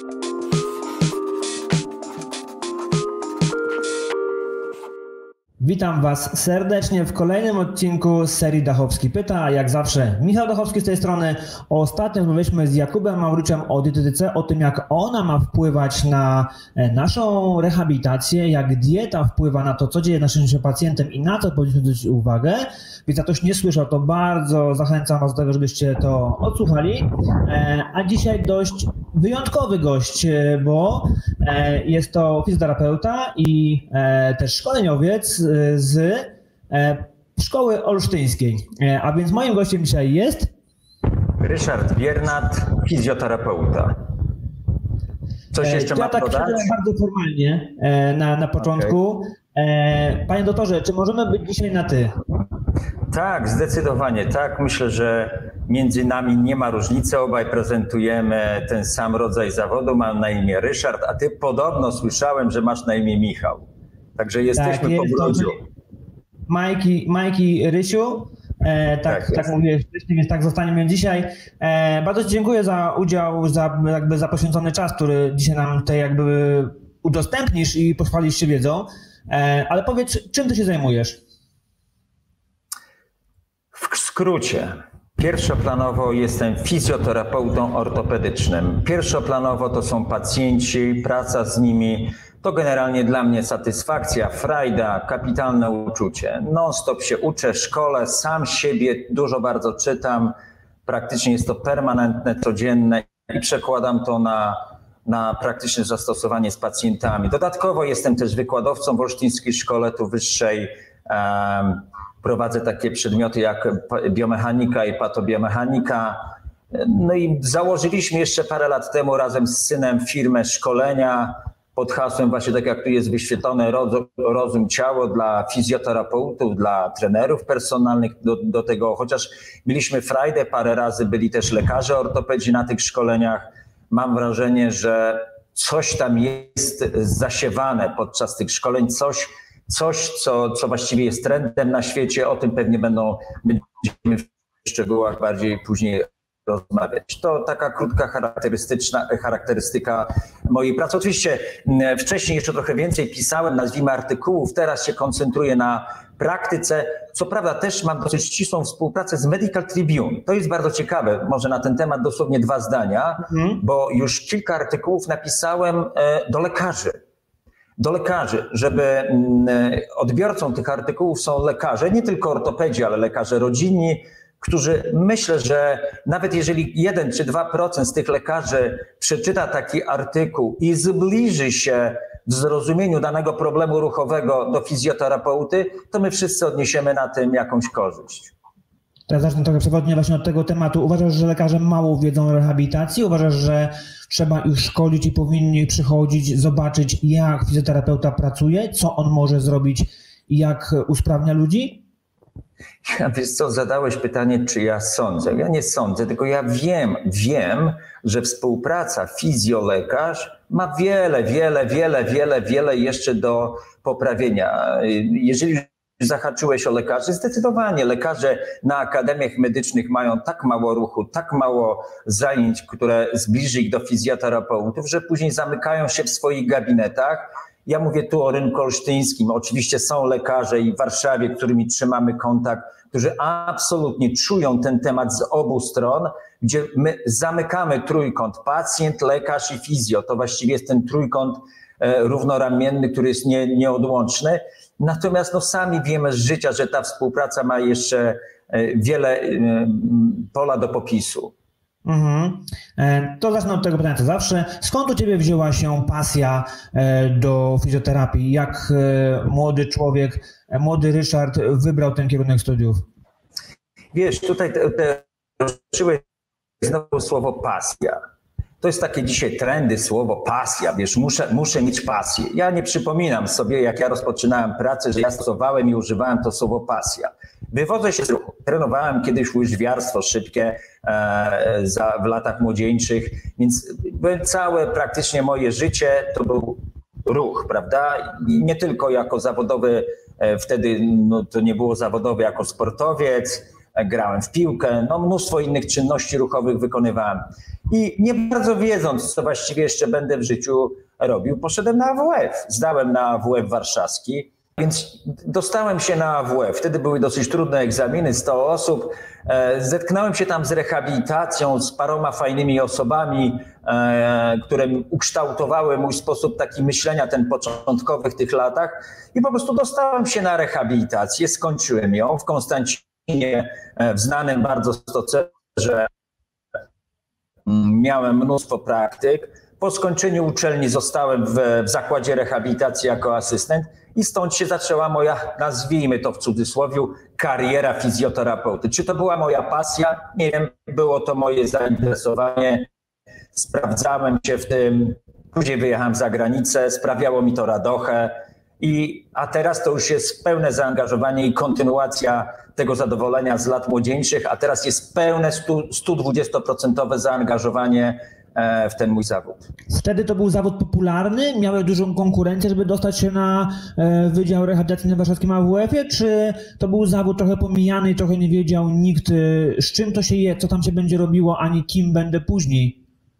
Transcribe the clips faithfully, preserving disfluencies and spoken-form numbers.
Witam Was serdecznie w kolejnym odcinku z serii Dachowski Pyta. Jak zawsze Michał Dachowski z tej strony. Ostatnio rozmawialiśmy z Jakubem Mauryciem o dietetyce, o tym jak ona ma wpływać na naszą rehabilitację, jak dieta wpływa na to, co dzieje naszym pacjentem i na co powinniśmy zwrócić uwagę. Więc jak ktoś nie słyszał, to bardzo zachęcam Was do tego, żebyście to odsłuchali. A dzisiaj dość wyjątkowy gość, bo jest to fizjoterapeuta i też szkoleniowiec z Szkoły Olsztyńskiej. A więc moim gościem dzisiaj jest Ryszard Biernat, fizjoterapeuta. Coś jeszcze ja ma tak dodać? Bardzo formalnie na, na początku. Okay. Panie doktorze, czy możemy być dzisiaj na ty? Tak, zdecydowanie tak. Myślę, że między nami nie ma różnicy. Obaj prezentujemy ten sam rodzaj zawodu. Mam na imię Ryszard, a ty podobno słyszałem, że masz na imię Michał. Także jesteśmy tak, jest po brodziu. Majki, Majki Rysiu. E, tak, tak, tak mówię wcześniej, więc tak zostaniemy dzisiaj. E, bardzo Ci dziękuję za udział, za, jakby za poświęcony czas, który dzisiaj nam tutaj jakby udostępnisz i pochwalisz się wiedzą. E, ale powiedz, czym Ty się zajmujesz? W skrócie. Pierwszoplanowo jestem fizjoterapeutą ortopedycznym. Pierwszoplanowo to są pacjenci, praca z nimi. To generalnie dla mnie satysfakcja, frajda, kapitalne uczucie. Non-stop się uczę, szkole, sam siebie dużo bardzo czytam. Praktycznie jest to permanentne, codzienne i przekładam to na, na praktyczne zastosowanie z pacjentami. Dodatkowo jestem też wykładowcą w Olsztyńskiej Szkole tu Wyższej. Um, prowadzę takie przedmioty jak biomechanika i patobiomechanika. No i założyliśmy jeszcze parę lat temu razem z synem firmę szkolenia pod hasłem właśnie tak jak tu jest wyświetlone rozum ciało dla fizjoterapeutów, dla trenerów personalnych do, do tego, chociaż mieliśmy frajdę, parę razy byli też lekarze ortopedzi na tych szkoleniach. Mam wrażenie, że coś tam jest zasiewane podczas tych szkoleń, coś, coś co, co właściwie jest trendem na świecie, o tym pewnie będą, będziemy w szczegółach bardziej później rozmawiać. To taka krótka charakterystyczna, charakterystyka mojej pracy. Oczywiście wcześniej jeszcze trochę więcej pisałem, nazwijmy artykułów, teraz się koncentruję na praktyce. Co prawda też mam dosyć ścisłą współpracę z Medical Tribune. To jest bardzo ciekawe, może na ten temat dosłownie dwa zdania, mhm. bo już kilka artykułów napisałem do lekarzy. Do lekarzy, żeby odbiorcą tych artykułów są lekarze, nie tylko ortopedzi, ale lekarze rodzinni, którzy myślę, że nawet jeżeli jeden czy dwa procent z tych lekarzy przeczyta taki artykuł i zbliży się w zrozumieniu danego problemu ruchowego do fizjoterapeuty, to my wszyscy odniesiemy na tym jakąś korzyść. Teraz zacznę trochę przewodnie właśnie od tego tematu. Uważasz, że lekarze mało wiedzą o rehabilitacji? Uważasz, że trzeba ich szkolić i powinni przychodzić, zobaczyć, jak fizjoterapeuta pracuje, co on może zrobić i jak usprawnia ludzi? Ja, wiesz co, zadałeś pytanie, czy ja sądzę. Ja nie sądzę, tylko ja wiem, wiem, że współpraca fizjolekarz ma wiele, wiele, wiele, wiele, wiele jeszcze do poprawienia. Jeżeli zahaczyłeś o lekarzy, zdecydowanie lekarze na akademiach medycznych mają tak mało ruchu, tak mało zajęć, które zbliży ich do fizjoterapeutów, że później zamykają się w swoich gabinetach. Ja mówię tu o rynku olsztyńskim. Oczywiście są lekarze i w Warszawie, którymi trzymamy kontakt, którzy absolutnie czują ten temat z obu stron, gdzie my zamykamy trójkąt pacjent, lekarz i fizjo. To właściwie jest ten trójkąt równoramienny, który jest nie, nieodłączny. Natomiast no, sami wiemy z życia, że ta współpraca ma jeszcze wiele pola do popisu. Mhm. To zacznę od tego pytania co zawsze. Skąd u Ciebie wzięła się pasja do fizjoterapii? Jak młody człowiek, młody Ryszard wybrał ten kierunek studiów? Wiesz, tutaj ruszyłeś znowu słowo pasja. To jest takie dzisiaj trendy, słowo pasja, wiesz, muszę, muszę mieć pasję. Ja nie przypominam sobie, jak ja rozpoczynałem pracę, że ja stosowałem i używałem to słowo pasja. Wywodzę się z ruchu. Trenowałem kiedyś łyżwiarstwo szybkie e, za, w latach młodzieńczych, więc całe praktycznie moje życie to był ruch, prawda? I nie tylko jako zawodowy, e, wtedy no, to nie było zawodowy jako sportowiec, grałem w piłkę, no mnóstwo innych czynności ruchowych wykonywałem. I nie bardzo wiedząc, co właściwie jeszcze będę w życiu robił, poszedłem na A W F. Zdałem na A W F warszawski, więc dostałem się na A W F. Wtedy były dosyć trudne egzaminy, sto osób. Zetknąłem się tam z rehabilitacją, z paroma fajnymi osobami, które ukształtowały mój sposób taki myślenia, ten początkowy w tych latach. I po prostu dostałem się na rehabilitację, skończyłem ją w Konstancinie, w znanym bardzo stocerze. Miałem mnóstwo praktyk. Po skończeniu uczelni zostałem w, w zakładzie rehabilitacji jako asystent i stąd się zaczęła moja, nazwijmy to w cudzysłowie, kariera fizjoterapeuty. Czy to była moja pasja? Nie wiem, było to moje zainteresowanie. Sprawdzałem się w tym, później wyjechałem za granicę, sprawiało mi to radochę. I, a teraz to już jest pełne zaangażowanie i kontynuacja tego zadowolenia z lat młodzieńczych, a teraz jest pełne sto dwadzieścia procent zaangażowanie w ten mój zawód. Wtedy to był zawód popularny? Miałeś dużą konkurencję, żeby dostać się na Wydział Rehabilitacyjny w warszawskim A W F-ie? Czy to był zawód trochę pomijany i trochę nie wiedział nikt, z czym to się je, co tam się będzie robiło, ani kim będę później?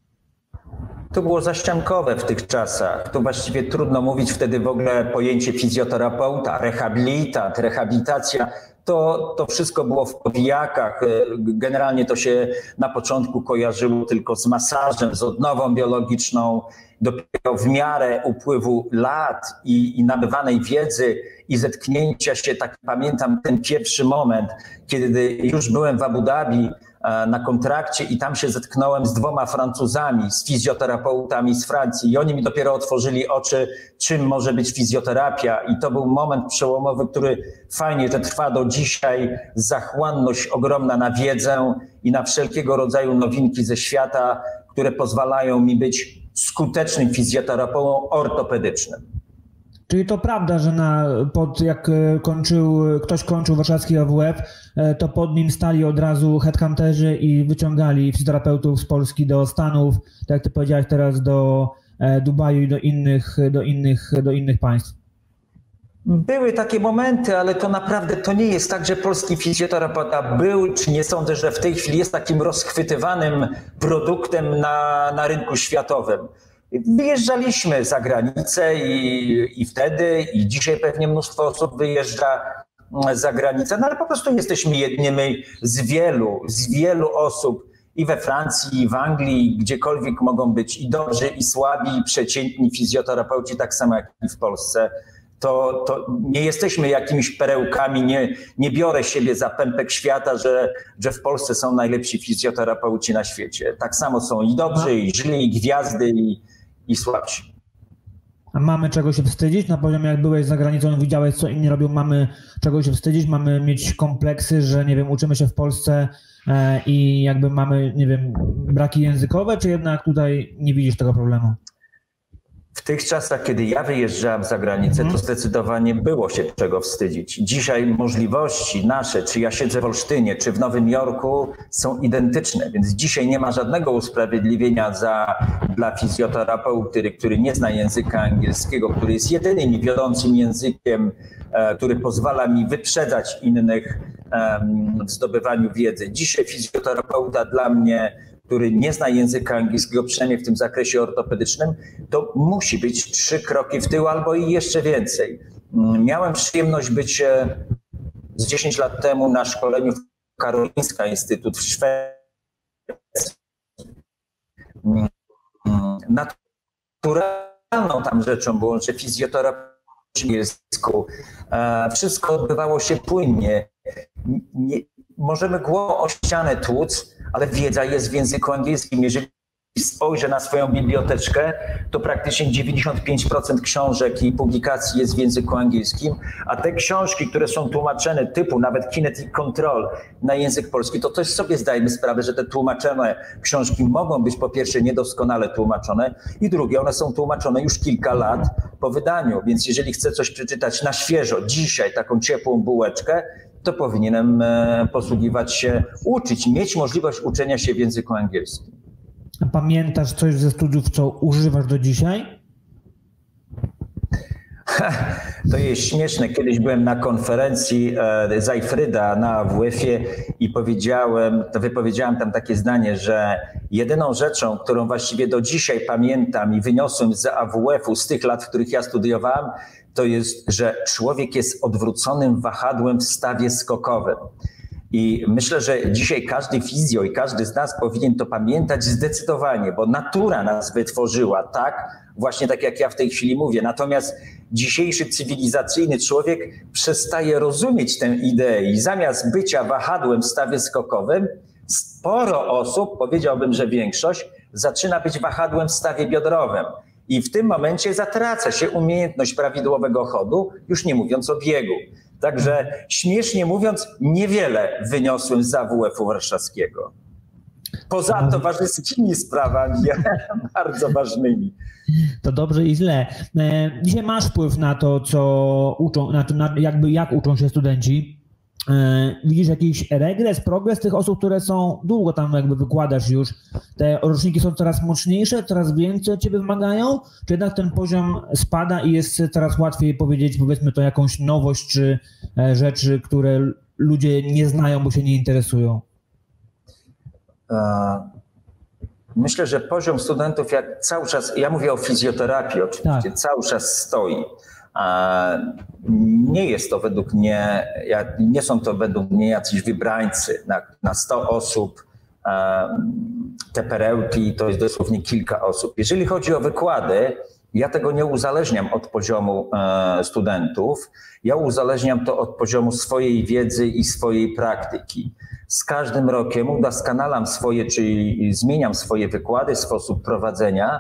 To było zaściankowe w tych czasach. To właściwie trudno mówić wtedy w ogóle pojęcie fizjoterapeuta, rehabilitat, rehabilitacja. To, to wszystko było w powijakach. Generalnie to się na początku kojarzyło tylko z masażem, z odnową biologiczną. Dopiero w miarę upływu lat i, i nabywanej wiedzy i zetknięcia się, tak pamiętam ten pierwszy moment, kiedy już byłem w Abu Dhabi na kontrakcie i tam się zetknąłem z dwoma Francuzami, z fizjoterapeutami z Francji i oni mi dopiero otworzyli oczy, czym może być fizjoterapia i to był moment przełomowy, który fajnie, że trwa do dzisiaj, zachłanność ogromna na wiedzę i na wszelkiego rodzaju nowinki ze świata, które pozwalają mi być skutecznym fizjoterapeutą ortopedycznym. Czyli to prawda, że na, pod, jak kończył, ktoś kończył warszawski A W F, to pod nim stali od razu headhunterzy i wyciągali fizjoterapeutów z Polski do Stanów, tak jak ty powiedziałeś teraz, do Dubaju i do innych, do innych, do innych państw. Były takie momenty, ale to naprawdę to nie jest tak, że polski fizjoterapeuta był, czy nie sądzę, że w tej chwili jest takim rozchwytywanym produktem na, na rynku światowym. Wyjeżdżaliśmy za granicę i, i wtedy, i dzisiaj pewnie mnóstwo osób wyjeżdża za granicę, no ale po prostu jesteśmy jednymi z wielu, z wielu osób i we Francji, i w Anglii, gdziekolwiek mogą być i dobrzy, i słabi, i przeciętni fizjoterapeuci, tak samo jak i w Polsce. To, to nie jesteśmy jakimiś perełkami, nie, nie biorę siebie za pępek świata, że, że w Polsce są najlepsi fizjoterapeuci na świecie. Tak samo są i dobrzy, i źli, i gwiazdy, i, i słabsi. A mamy czego się wstydzić? Na poziomie jak byłeś za granicą, widziałeś co inni robią, mamy czego się wstydzić? Mamy mieć kompleksy, że nie wiem, uczymy się w Polsce e, i jakby mamy, nie wiem, braki językowe, czy jednak tutaj nie widzisz tego problemu? W tych czasach, kiedy ja wyjeżdżałem za granicę, to zdecydowanie było się czego wstydzić. Dzisiaj możliwości nasze, czy ja siedzę w Olsztynie, czy w Nowym Jorku, są identyczne, więc dzisiaj nie ma żadnego usprawiedliwienia za, dla fizjoterapeuty, który nie zna języka angielskiego, który jest jedynym i wiodącym językiem, który pozwala mi wyprzedzać innych w zdobywaniu wiedzy. Dzisiaj fizjoterapeuta dla mnie, który nie zna języka angielskiego, przynajmniej w tym zakresie ortopedycznym, to musi być trzy kroki w tył albo i jeszcze więcej. Miałem przyjemność być z dziesięć lat temu na szkoleniu w Karolinska Instytut w Szwecji. Naturalną tam rzeczą było, że fizjoterapeuci w angielsku, wszystko odbywało się płynnie. Nie, możemy głową o ścianę tłuc, ale wiedza jest w języku angielskim. Jeżeli spojrzę na swoją biblioteczkę, to praktycznie dziewięćdziesiąt pięć procent książek i publikacji jest w języku angielskim, a te książki, które są tłumaczone typu nawet Kinetic Control na język polski, to też sobie zdajemy sprawę, że te tłumaczone książki mogą być po pierwsze niedoskonale tłumaczone i drugie, one są tłumaczone już kilka lat po wydaniu, więc jeżeli chcę coś przeczytać na świeżo, dzisiaj taką ciepłą bułeczkę, to powinienem posługiwać się, uczyć, mieć możliwość uczenia się w języku angielskim. A pamiętasz coś ze studiów, co używasz do dzisiaj? To jest śmieszne. Kiedyś byłem na konferencji Zajfryda na A W F-ie i powiedziałem, to wypowiedziałem tam takie zdanie, że jedyną rzeczą, którą właściwie do dzisiaj pamiętam i wyniosłem z A W F-u, z tych lat, w których ja studiowałem, to jest, że człowiek jest odwróconym wahadłem w stawie skokowym. I myślę, że dzisiaj każdy fizjo i każdy z nas powinien to pamiętać zdecydowanie, bo natura nas wytworzyła, tak? Właśnie tak jak ja w tej chwili mówię. Natomiast dzisiejszy cywilizacyjny człowiek przestaje rozumieć tę ideę i zamiast bycia wahadłem w stawie skokowym, sporo osób, powiedziałbym, że większość, zaczyna być wahadłem w stawie biodrowym. I w tym momencie zatraca się umiejętność prawidłowego chodu, już nie mówiąc o biegu. Także śmiesznie mówiąc, niewiele wyniosłem z A W F-u warszawskiego. Poza towarzyskimi sprawami, bardzo ważnymi. To dobrze i źle. Dzisiaj masz wpływ na to, co uczą, na to, na jakby jak uczą się studenci. Widzisz jakiś regres, progres tych osób, które są, długo tam jakby wykładasz już, te roczniki są coraz mocniejsze, coraz więcej od ciebie wymagają, czy jednak ten poziom spada i jest coraz łatwiej powiedzieć, powiedzmy to jakąś nowość, czy rzeczy, które ludzie nie znają, bo się nie interesują? Myślę, że poziom studentów jak cały czas, ja mówię o fizjoterapii oczywiście, tak. Cały czas stoi. Nie jest to według mnie, nie są to według mnie jacyś wybrańcy na, na sto osób. Te perełki to jest dosłownie kilka osób. Jeżeli chodzi o wykłady, ja tego nie uzależniam od poziomu studentów. Ja uzależniam to od poziomu swojej wiedzy i swojej praktyki. Z każdym rokiem udoskonalam swoje, czyli zmieniam swoje wykłady, sposób prowadzenia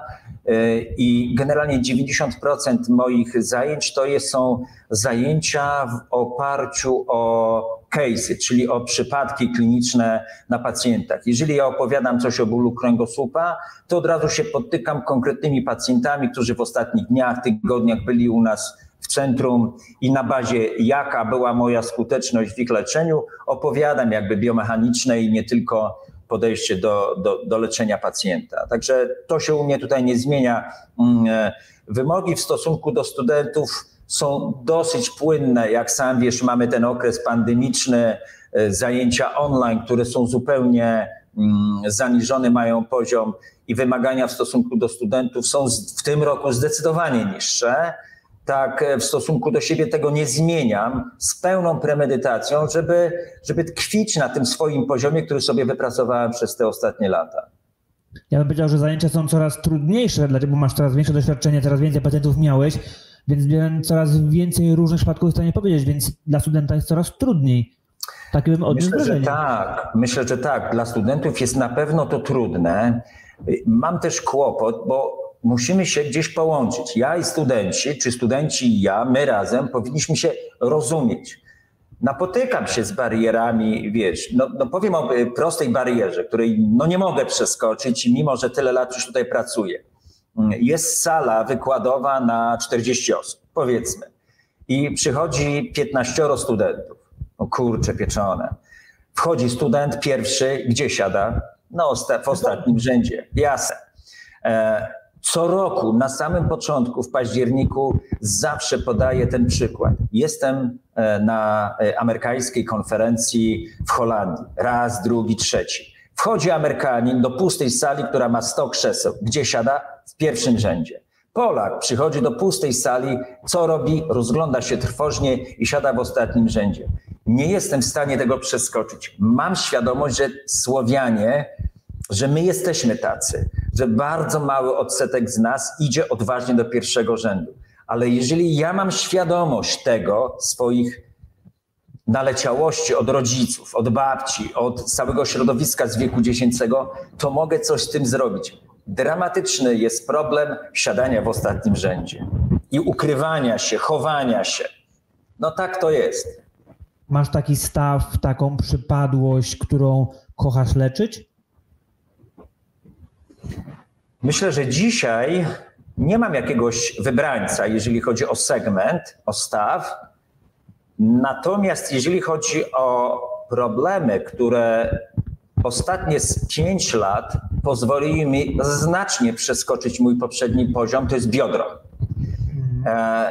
i generalnie dziewięćdziesiąt procent moich zajęć to są zajęcia w oparciu o case'y, czyli o przypadki kliniczne na pacjentach. Jeżeli ja opowiadam coś o bólu kręgosłupa, to od razu się potykam konkretnymi pacjentami, którzy w ostatnich dniach, tygodniach byli u nas w centrum i na bazie jaka była moja skuteczność w ich leczeniu, opowiadam jakby biomechaniczne i nie tylko podejście do, do, do leczenia pacjenta. Także to się u mnie tutaj nie zmienia. Wymogi w stosunku do studentów są dosyć płynne. Jak sam wiesz, mamy ten okres pandemiczny, zajęcia online, które są zupełnie zaniżone, mają poziom i wymagania w stosunku do studentów są w tym roku zdecydowanie niższe. Tak, w stosunku do siebie tego nie zmieniam z pełną premedytacją, żeby, żeby tkwić na tym swoim poziomie, który sobie wypracowałem przez te ostatnie lata. Ja bym powiedział, że zajęcia są coraz trudniejsze, dlatego masz coraz większe doświadczenie, coraz więcej pacjentów miałeś, więc coraz więcej różnych przypadków jest w stanie powiedzieć, więc dla studenta jest coraz trudniej. Tak bym odniósł Myślę, wrażenie. że tak. Myślę, że tak. Dla studentów jest na pewno to trudne. Mam też kłopot, bo musimy się gdzieś połączyć. Ja i studenci, czy studenci i ja, my razem powinniśmy się rozumieć. Napotykam się z barierami, wiesz, no, no powiem o prostej barierze, której no nie mogę przeskoczyć, mimo że tyle lat już tutaj pracuję. Jest sala wykładowa na czterdzieści osób, powiedzmy, i przychodzi piętnaścioro studentów. O kurcze pieczone. Wchodzi student pierwszy, gdzie siada? No w ostatnim rzędzie, jasne. Co roku, na samym początku, w październiku, zawsze podaję ten przykład. Jestem na amerykańskiej konferencji w Holandii. Raz, drugi, trzeci. Wchodzi Amerykanin do pustej sali, która ma sto krzeseł. Gdzie siada? W pierwszym rzędzie. Polak przychodzi do pustej sali. Co robi? Rozgląda się trwożnie i siada w ostatnim rzędzie. Nie jestem w stanie tego przeskoczyć. Mam świadomość, że Słowianie, że my jesteśmy tacy, że bardzo mały odsetek z nas idzie odważnie do pierwszego rzędu. Ale jeżeli ja mam świadomość tego, swoich naleciałości od rodziców, od babci, od całego środowiska z wieku dziecięcego, to mogę coś z tym zrobić. Dramatyczny jest problem siadania w ostatnim rzędzie i ukrywania się, chowania się. No tak to jest. Masz taki staw, taką przypadłość, którą kochasz leczyć? Myślę, że dzisiaj nie mam jakiegoś wybrańca, jeżeli chodzi o segment, o staw. Natomiast jeżeli chodzi o problemy, które ostatnie pięć lat pozwoliły mi znacznie przeskoczyć mój poprzedni poziom, to jest biodro.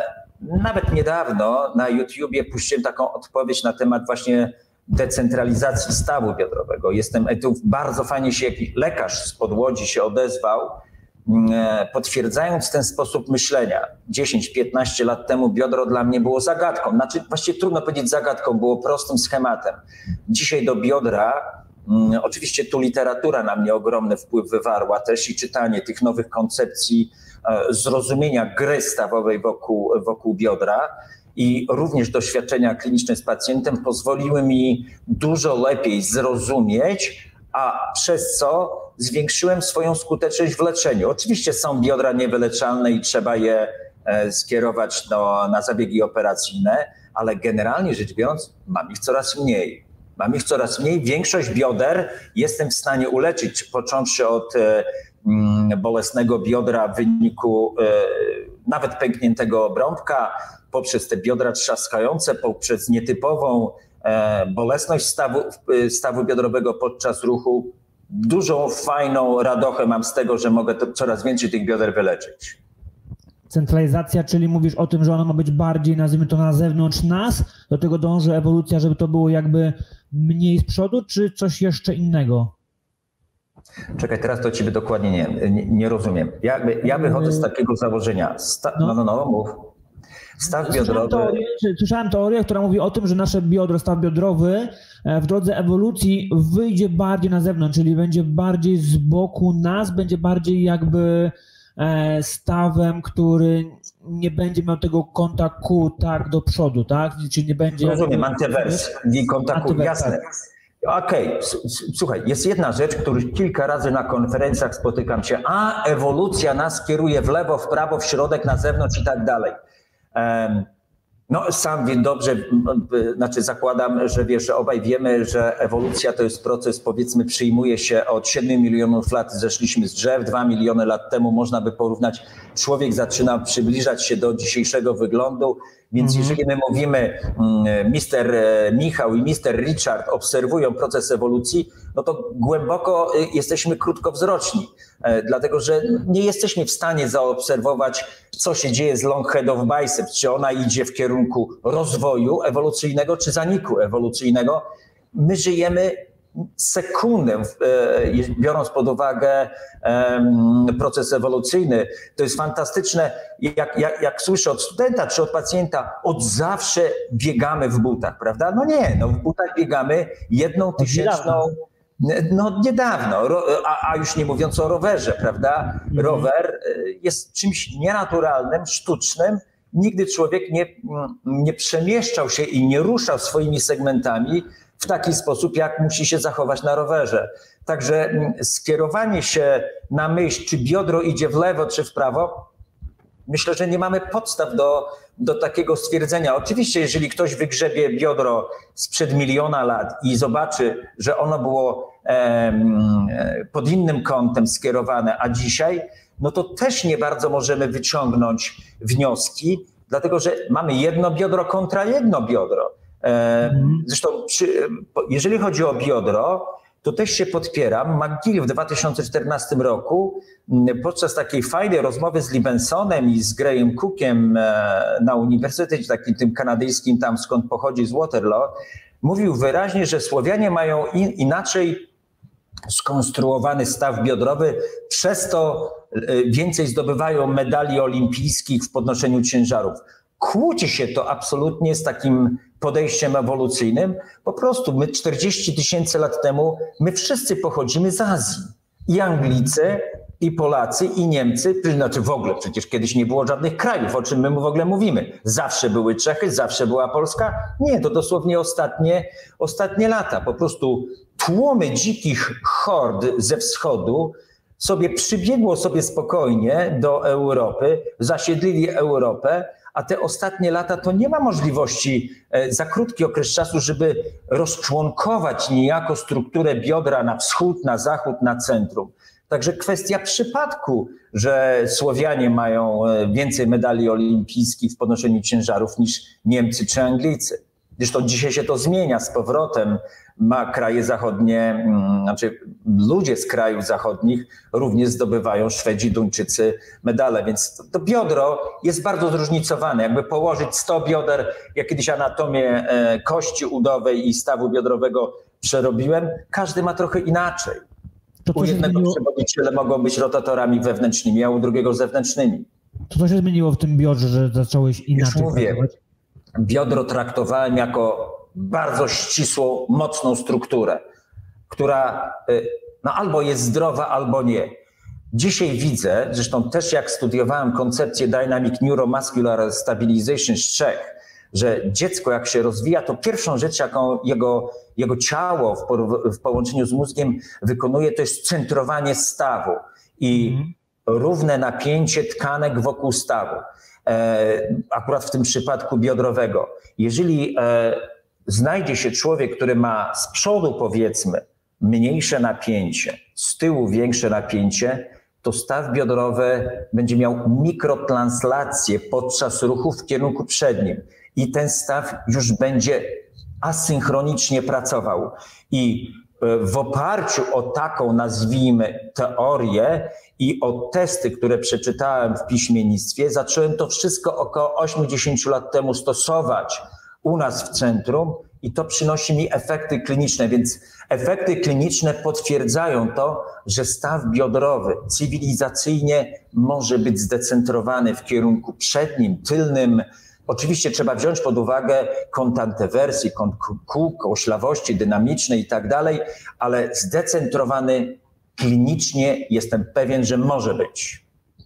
nawet niedawno na YouTubie puściłem taką odpowiedź na temat właśnie decentralizacji stawu biodrowego. Jestem, tu bardzo fajnie się jakiś lekarz spod Łodzi się odezwał, potwierdzając ten sposób myślenia. dziesięć piętnaście lat temu biodro dla mnie było zagadką. Znaczy, właściwie trudno powiedzieć zagadką, było prostym schematem. Dzisiaj do biodra, oczywiście tu literatura na mnie ogromny wpływ wywarła też i czytanie tych nowych koncepcji, zrozumienia gry stawowej wokół, wokół biodra i również doświadczenia kliniczne z pacjentem pozwoliły mi dużo lepiej zrozumieć, a przez co zwiększyłem swoją skuteczność w leczeniu. Oczywiście są biodra niewyleczalne i trzeba je skierować do, na zabiegi operacyjne, ale generalnie rzecz biorąc mam ich coraz mniej. Mam ich coraz mniej. Większość bioder jestem w stanie uleczyć, począwszy od bolesnego biodra w wyniku nawet pękniętego obrąbka, poprzez te biodra trzaskające, poprzez nietypową bolesność stawu, stawu biodrowego podczas ruchu. Dużą, fajną radochę mam z tego, że mogę to, coraz więcej tych bioder wyleczyć. Centralizacja, czyli mówisz o tym, że ona ma być bardziej, nazwijmy to, na zewnątrz nas, do tego dąży ewolucja, żeby to było jakby mniej z przodu, czy coś jeszcze innego? Czekaj, teraz to ciebie dokładnie nie, nie, nie rozumiem. Ja, ja wychodzę z takiego założenia. Sta, no, no, no, mów. Staw biodrowy. Słyszałem teorię, słyszałem teorię, która mówi o tym, że nasze biodro, staw biodrowy w drodze ewolucji wyjdzie bardziej na zewnątrz, czyli będzie bardziej z boku nas, będzie bardziej jakby stawem, który nie będzie miał tego kąta ku tak do przodu, tak? Czyli nie będzie... Rozumiem, antywers, nie kąta ku, jasne. Okej, okay. Słuchaj, jest jedna rzecz, którą kilka razy na konferencjach spotykam się, a ewolucja nas kieruje w lewo, w prawo, w środek, na zewnątrz i tak dalej. No sam dobrze, znaczy zakładam, że wiesz, że obaj wiemy, że ewolucja to jest proces, powiedzmy, przyjmuje się od siedmiu milionów lat, zeszliśmy z drzew, dwa miliony lat temu można by porównać, człowiek zaczyna przybliżać się do dzisiejszego wyglądu, więc mhm. jeżeli my mówimy, mister Michał i mister Richard obserwują proces ewolucji, no to głęboko jesteśmy krótkowzroczni, dlatego że nie jesteśmy w stanie zaobserwować, co się dzieje z long head of biceps, czy ona idzie w kierunku rozwoju ewolucyjnego, czy zaniku ewolucyjnego. My żyjemy sekundę, biorąc pod uwagę proces ewolucyjny. To jest fantastyczne. Jak, jak, jak słyszę od studenta czy od pacjenta, od zawsze biegamy w butach, prawda? No nie, no w butach biegamy jedną tysięczną, no niedawno, a, a już nie mówiąc o rowerze, prawda? Rower jest czymś nienaturalnym, sztucznym. Nigdy człowiek nie, nie przemieszczał się i nie ruszał swoimi segmentami w taki sposób, jak musi się zachować na rowerze. Także skierowanie się na myśl, czy biodro idzie w lewo, czy w prawo, myślę, że nie mamy podstaw do, do takiego stwierdzenia. Oczywiście, jeżeli ktoś wygrzebie biodro sprzed miliona lat i zobaczy, że ono było e, pod innym kątem skierowane, a dzisiaj, no to też nie bardzo możemy wyciągnąć wnioski, dlatego że mamy jedno biodro kontra jedno biodro. Zresztą przy, jeżeli chodzi o biodro, to też się podpieram. McGill w dwa tysiące czternastym roku podczas takiej fajnej rozmowy z Libensonem i z Graham Cookiem na uniwersytecie takim tym kanadyjskim, tam skąd pochodzi z Waterloo, mówił wyraźnie, że Słowianie mają in, inaczej skonstruowany staw biodrowy, przez to więcej zdobywają medali olimpijskich w podnoszeniu ciężarów. Kłóci się to absolutnie z takim podejściem ewolucyjnym. Po prostu my czterdzieści tysięcy lat temu, my wszyscy pochodzimy z Azji. I Anglicy, i Polacy, i Niemcy, znaczy w ogóle przecież kiedyś nie było żadnych krajów, o czym my w ogóle mówimy. Zawsze były Czechy, zawsze była Polska. Nie, to dosłownie ostatnie, ostatnie lata. Po prostu tłumy dzikich hord ze wschodu sobie przybiegło sobie spokojnie do Europy, zasiedlili Europę, a te ostatnie lata to nie ma możliwości za krótki okres czasu, żeby rozczłonkować niejako strukturę biodra na wschód, na zachód, na centrum. Także kwestia przypadku, że Słowianie mają więcej medali olimpijskich w podnoszeniu ciężarów niż Niemcy czy Anglicy. Zresztą dzisiaj się to zmienia z powrotem. Ma kraje zachodnie, znaczy ludzie z krajów zachodnich również zdobywają, Szwedzi, Duńczycy medale, więc to, to biodro jest bardzo zróżnicowane. Jakby położyć sto bioder, ja kiedyś anatomię kości udowej i stawu biodrowego przerobiłem, każdy ma trochę inaczej. To u jednego zmieniło... przewodniiciele mogą być rotatorami wewnętrznymi, a u drugiego zewnętrznymi. To co się zmieniło w tym biodrze, że zacząłeś inaczej Już mówię, pracować? biodro traktowałem jako bardzo ścisłą, mocną strukturę, która no, albo jest zdrowa, albo nie. Dzisiaj widzę, zresztą też jak studiowałem koncepcję Dynamic Neuromuscular Stabilization z Czech, że dziecko jak się rozwija, to pierwszą rzecz, jaką jego, jego ciało w, po, w połączeniu z mózgiem wykonuje, to jest centrowanie stawu i mm. równe napięcie tkanek wokół stawu. E, akurat w tym przypadku biodrowego. Jeżeli e, znajdzie się człowiek, który ma z przodu powiedzmy mniejsze napięcie, z tyłu większe napięcie, to staw biodrowy będzie miał mikrotranslację podczas ruchu w kierunku przednim i ten staw już będzie asynchronicznie pracował. I w oparciu o taką, nazwijmy, teorię i o testy, które przeczytałem w piśmiennictwie, zacząłem to wszystko około osiemdziesiąt lat temu stosować u nas w centrum i to przynosi mi efekty kliniczne, więc efekty kliniczne potwierdzają to, że staw biodrowy cywilizacyjnie może być zdecentrowany w kierunku przednim, tylnym. Oczywiście trzeba wziąć pod uwagę kąt antywersji, kąt kół, kołoślawości dynamicznej i tak dalej, ale zdecentrowany klinicznie jestem pewien, że może być.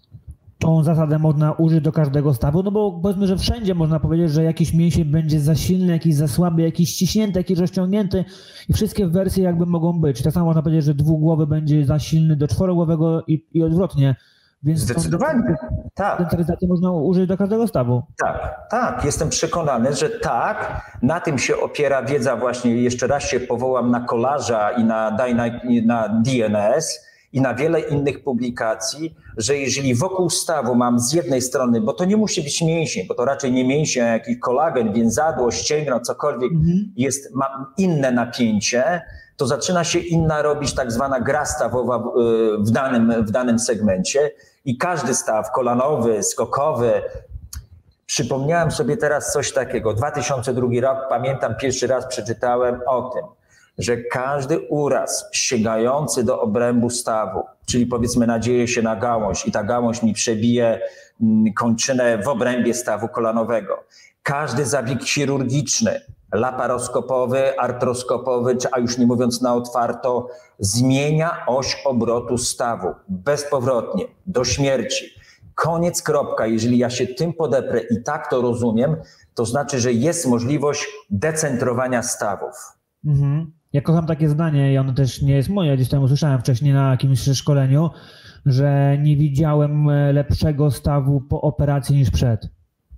Tą zasadę można użyć do każdego stawu, no bo powiedzmy, że wszędzie można powiedzieć, że jakiś mięsień będzie za silny, jakiś za słaby, jakiś ściśnięty, jakiś rozciągnięty i wszystkie wersje jakby mogą być. Tak samo można powiedzieć, że dwugłowy będzie za silny do czworogłowego i, i odwrotnie. Więc zdecydowanie, tak. Centralizację można użyć do każdego stawu. Tak, tak. Jestem przekonany, że tak. Na tym się opiera wiedza właśnie, jeszcze raz się powołam na Kolarza i na, na D N S i na wiele innych publikacji, że jeżeli wokół stawu mam z jednej strony, bo to nie musi być mięsień, bo to raczej nie mięsień, a jakiś kolagen, więzadło, ścięgno, cokolwiek, mhm. jest, ma inne napięcie, to zaczyna się inna robić tak zwana gra stawowa w danym, w danym segmencie i każdy staw kolanowy, skokowy. Przypomniałem sobie teraz coś takiego. dwa tysiące drugi rok, pamiętam, pierwszy raz przeczytałem o tym, że każdy uraz sięgający do obrębu stawu, czyli powiedzmy nadzieję się na gałąź i ta gałąź mi przebije kończynę w obrębie stawu kolanowego. Każdy zabieg chirurgiczny, laparoskopowy, artroskopowy, a już nie mówiąc na otwarto, zmienia oś obrotu stawu bezpowrotnie, do śmierci. Koniec, kropka. Jeżeli ja się tym podeprę i tak to rozumiem, to znaczy, że jest możliwość decentrowania stawów. Mhm. Ja kocham takie zdanie i ono też nie jest moje, gdzieś tam usłyszałem wcześniej na jakimś szkoleniu, że nie widziałem lepszego stawu po operacji niż przed.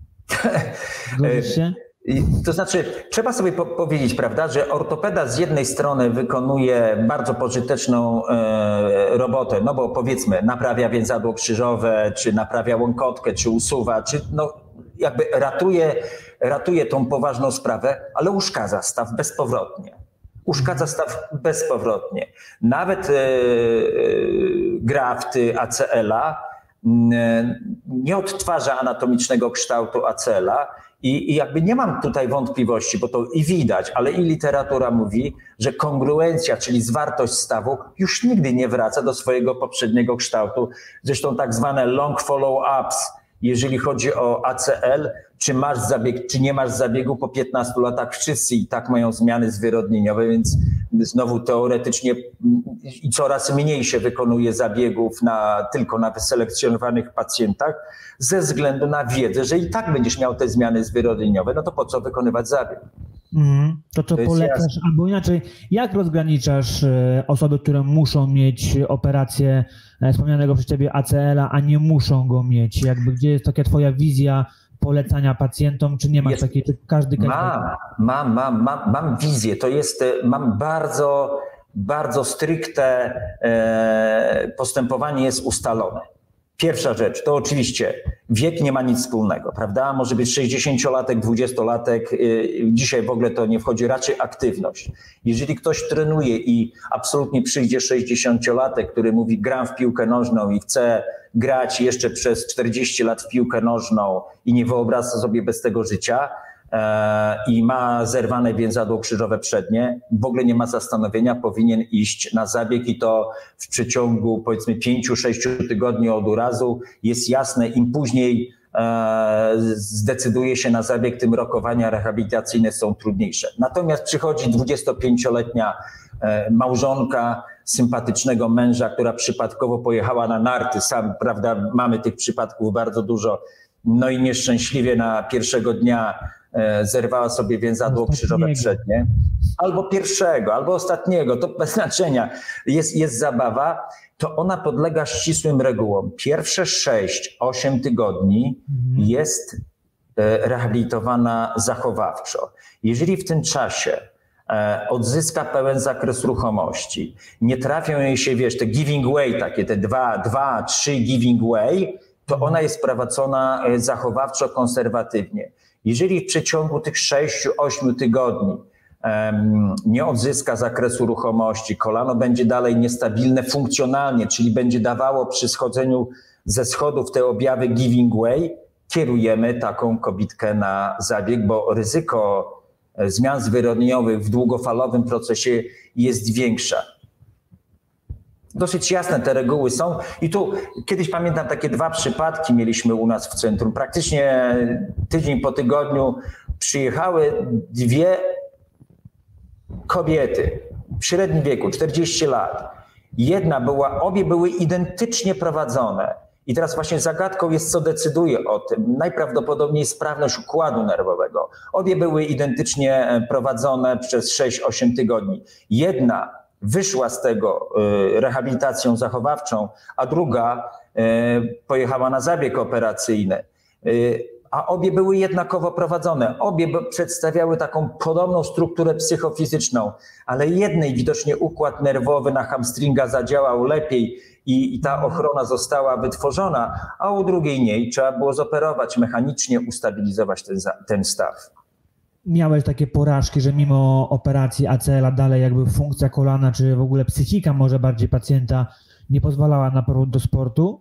Zgodzisz się? To znaczy, trzeba sobie po powiedzieć, prawda, że ortopeda z jednej strony wykonuje bardzo pożyteczną e, robotę, no bo powiedzmy naprawia więzadło krzyżowe, czy naprawia łąkotkę, czy usuwa, czy no jakby ratuje, ratuje tą poważną sprawę, ale uszkadza staw bezpowrotnie. Uszkadza staw bezpowrotnie. Nawet e, e, grafty A C L-a e, nie odtwarza anatomicznego kształtu A C L-a, I, I jakby nie mam tutaj wątpliwości, bo to i widać, ale i literatura mówi, że kongruencja, czyli zwartość stawu już nigdy nie wraca do swojego poprzedniego kształtu. Zresztą tak zwane long follow-ups, jeżeli chodzi o A C L, czy masz zabieg, czy nie masz zabiegu po piętnastu latach, wszyscy i tak mają zmiany zwyrodnieniowe, więc znowu teoretycznie i coraz mniej się wykonuje zabiegów na, tylko na wyselekcjonowanych pacjentach ze względu na wiedzę, że i tak będziesz miał te zmiany zwyrodnieniowe, no to po co wykonywać zabieg? Mm, to co to polecasz, albo inaczej, jak rozgraniczasz osoby, które muszą mieć operację wspomnianego przez ciebie A C L-a, a nie muszą go mieć? Jakby gdzie jest taka twoja wizja polecania pacjentom, czy nie masz jest, takiej, czy każdy... Mam, mam, mam, mam, mam wizję, to jest, mam bardzo, bardzo stricte e, postępowanie jest ustalone. Pierwsza rzecz to oczywiście wiek nie ma nic wspólnego, prawda? Może być sześćdziesięciolatek, dwudziestolatek, dzisiaj w ogóle to nie wchodzi, raczej aktywność. Jeżeli ktoś trenuje i absolutnie przyjdzie sześćdziesięciolatek, który mówi gram w piłkę nożną i chce grać jeszcze przez czterdzieści lat w piłkę nożną i nie wyobraża sobie bez tego życia, i ma zerwane więzadło krzyżowe przednie, w ogóle nie ma zastanowienia, powinien iść na zabieg i to w przeciągu powiedzmy pięciu, sześciu tygodni od urazu. Jest jasne, im później zdecyduje się na zabieg, tym rokowania rehabilitacyjne są trudniejsze. Natomiast przychodzi dwudziestopięcioletnia małżonka sympatycznego męża, która przypadkowo pojechała na narty, sam, prawda, mamy tych przypadków bardzo dużo, no i nieszczęśliwie na pierwszego dnia zerwała sobie więzadło krzyżowe przednie, albo pierwszego, albo ostatniego, to bez znaczenia, jest, jest zabawa, to ona podlega ścisłym regułom. Pierwsze sześć osiem tygodni mhm. jest rehabilitowana zachowawczo. Jeżeli w tym czasie odzyska pełen zakres ruchomości, nie trafią jej się, wiesz, te giving way, takie te dwa, dwa, trzy giving way, to ona jest prowadzona zachowawczo, konserwatywnie. Jeżeli w przeciągu tych sześciu ośmiu tygodni um, nie odzyska zakresu ruchomości, kolano będzie dalej niestabilne funkcjonalnie, czyli będzie dawało przy schodzeniu ze schodów te objawy giving way, kierujemy taką kobietkę na zabieg, bo ryzyko zmian zwyrodnieniowych w długofalowym procesie jest większe. Dosyć jasne te reguły są i tu kiedyś pamiętam takie dwa przypadki mieliśmy u nas w centrum. Praktycznie tydzień po tygodniu przyjechały dwie kobiety w średnim wieku, czterdzieści lat. Jedna była, obie były identycznie prowadzone i teraz właśnie zagadką jest, co decyduje o tym. Najprawdopodobniej sprawność układu nerwowego. Obie były identycznie prowadzone przez sześć osiem tygodni. Jedna wyszła z tego rehabilitacją zachowawczą, a druga pojechała na zabieg operacyjny. A obie były jednakowo prowadzone. Obie przedstawiały taką podobną strukturę psychofizyczną, ale jednej widocznie układ nerwowy na hamstringa zadziałał lepiej i, i ta ochrona została wytworzona, a u drugiej nie i trzeba było zoperować, mechanicznie ustabilizować ten, ten staw. Miałeś takie porażki, że mimo operacji A C L a dalej jakby funkcja kolana, czy w ogóle psychika może bardziej pacjenta nie pozwalała na powrót do sportu?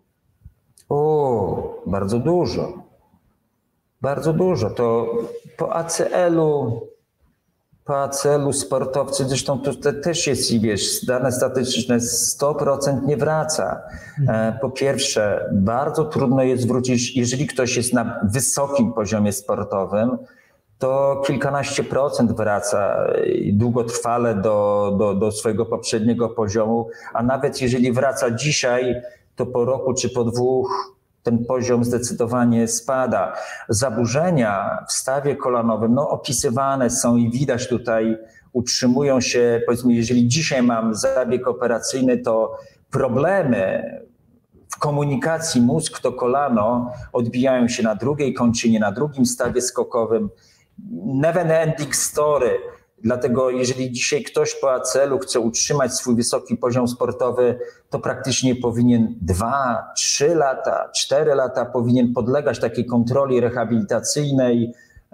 O, bardzo dużo. Bardzo dużo. To po A C L u, po A C L u sportowcy, zresztą to też jest, wiesz, dane statystyczne, sto procent nie wraca. Po pierwsze, bardzo trudno jest wrócić, jeżeli ktoś jest na wysokim poziomie sportowym, to kilkanaście procent wraca długotrwale do, do, do swojego poprzedniego poziomu, a nawet jeżeli wraca dzisiaj, to po roku czy po dwóch ten poziom zdecydowanie spada. Zaburzenia w stawie kolanowym no, opisywane są i widać tutaj, utrzymują się, powiedzmy, jeżeli dzisiaj mam zabieg operacyjny, to problemy w komunikacji mózg to kolano odbijają się na drugiej kończynie, na drugim stawie skokowym. Never ending story. Dlatego jeżeli dzisiaj ktoś po A C L u chce utrzymać swój wysoki poziom sportowy, to praktycznie powinien dwa, trzy lata, cztery lata powinien podlegać takiej kontroli rehabilitacyjnej,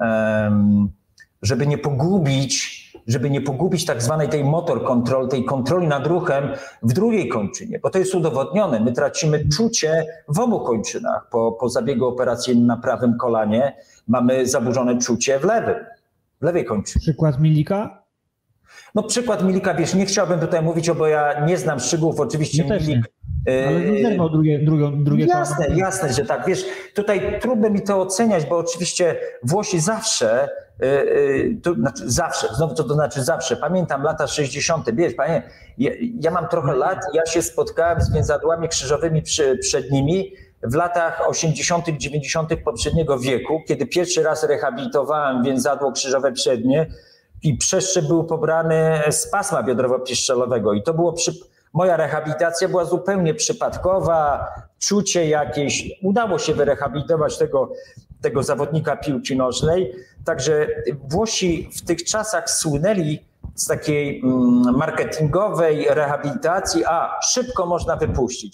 żeby nie pogubić, żeby nie pogubić tak zwanej tej motor control, tej kontroli nad ruchem w drugiej kończynie, bo to jest udowodnione. My tracimy czucie w obu kończynach. Po, po zabiegu operacyjnym na prawym kolanie mamy zaburzone czucie w lewym. W lewej kończynie. Przykład Milika? No przykład Milika, wiesz, nie chciałbym tutaj mówić, bo ja nie znam szczegółów, oczywiście nie Milik. Ale zerwał drugie, drugie, drugie Jasne, to... jasne, że tak. Wiesz, tutaj trudno mi to oceniać, bo oczywiście Włosi zawsze, yy, to znaczy zawsze, znowu co to znaczy zawsze, pamiętam lata sześćdziesiąte, wiesz, panie, ja, ja mam trochę lat, ja się spotkałem z więzadłami krzyżowymi przy, przed nimi, w latach osiemdziesiątych, dziewięćdziesiątych poprzedniego wieku, kiedy pierwszy raz rehabilitowałem więzadło krzyżowe przednie i przeszczep był pobrany z pasma biodrowo-piszczelowego i to było przy... Moja rehabilitacja była zupełnie przypadkowa, czucie jakieś, udało się wyrehabilitować tego, tego zawodnika piłki nożnej, także Włosi w tych czasach słynęli z takiej marketingowej rehabilitacji, a szybko można wypuścić.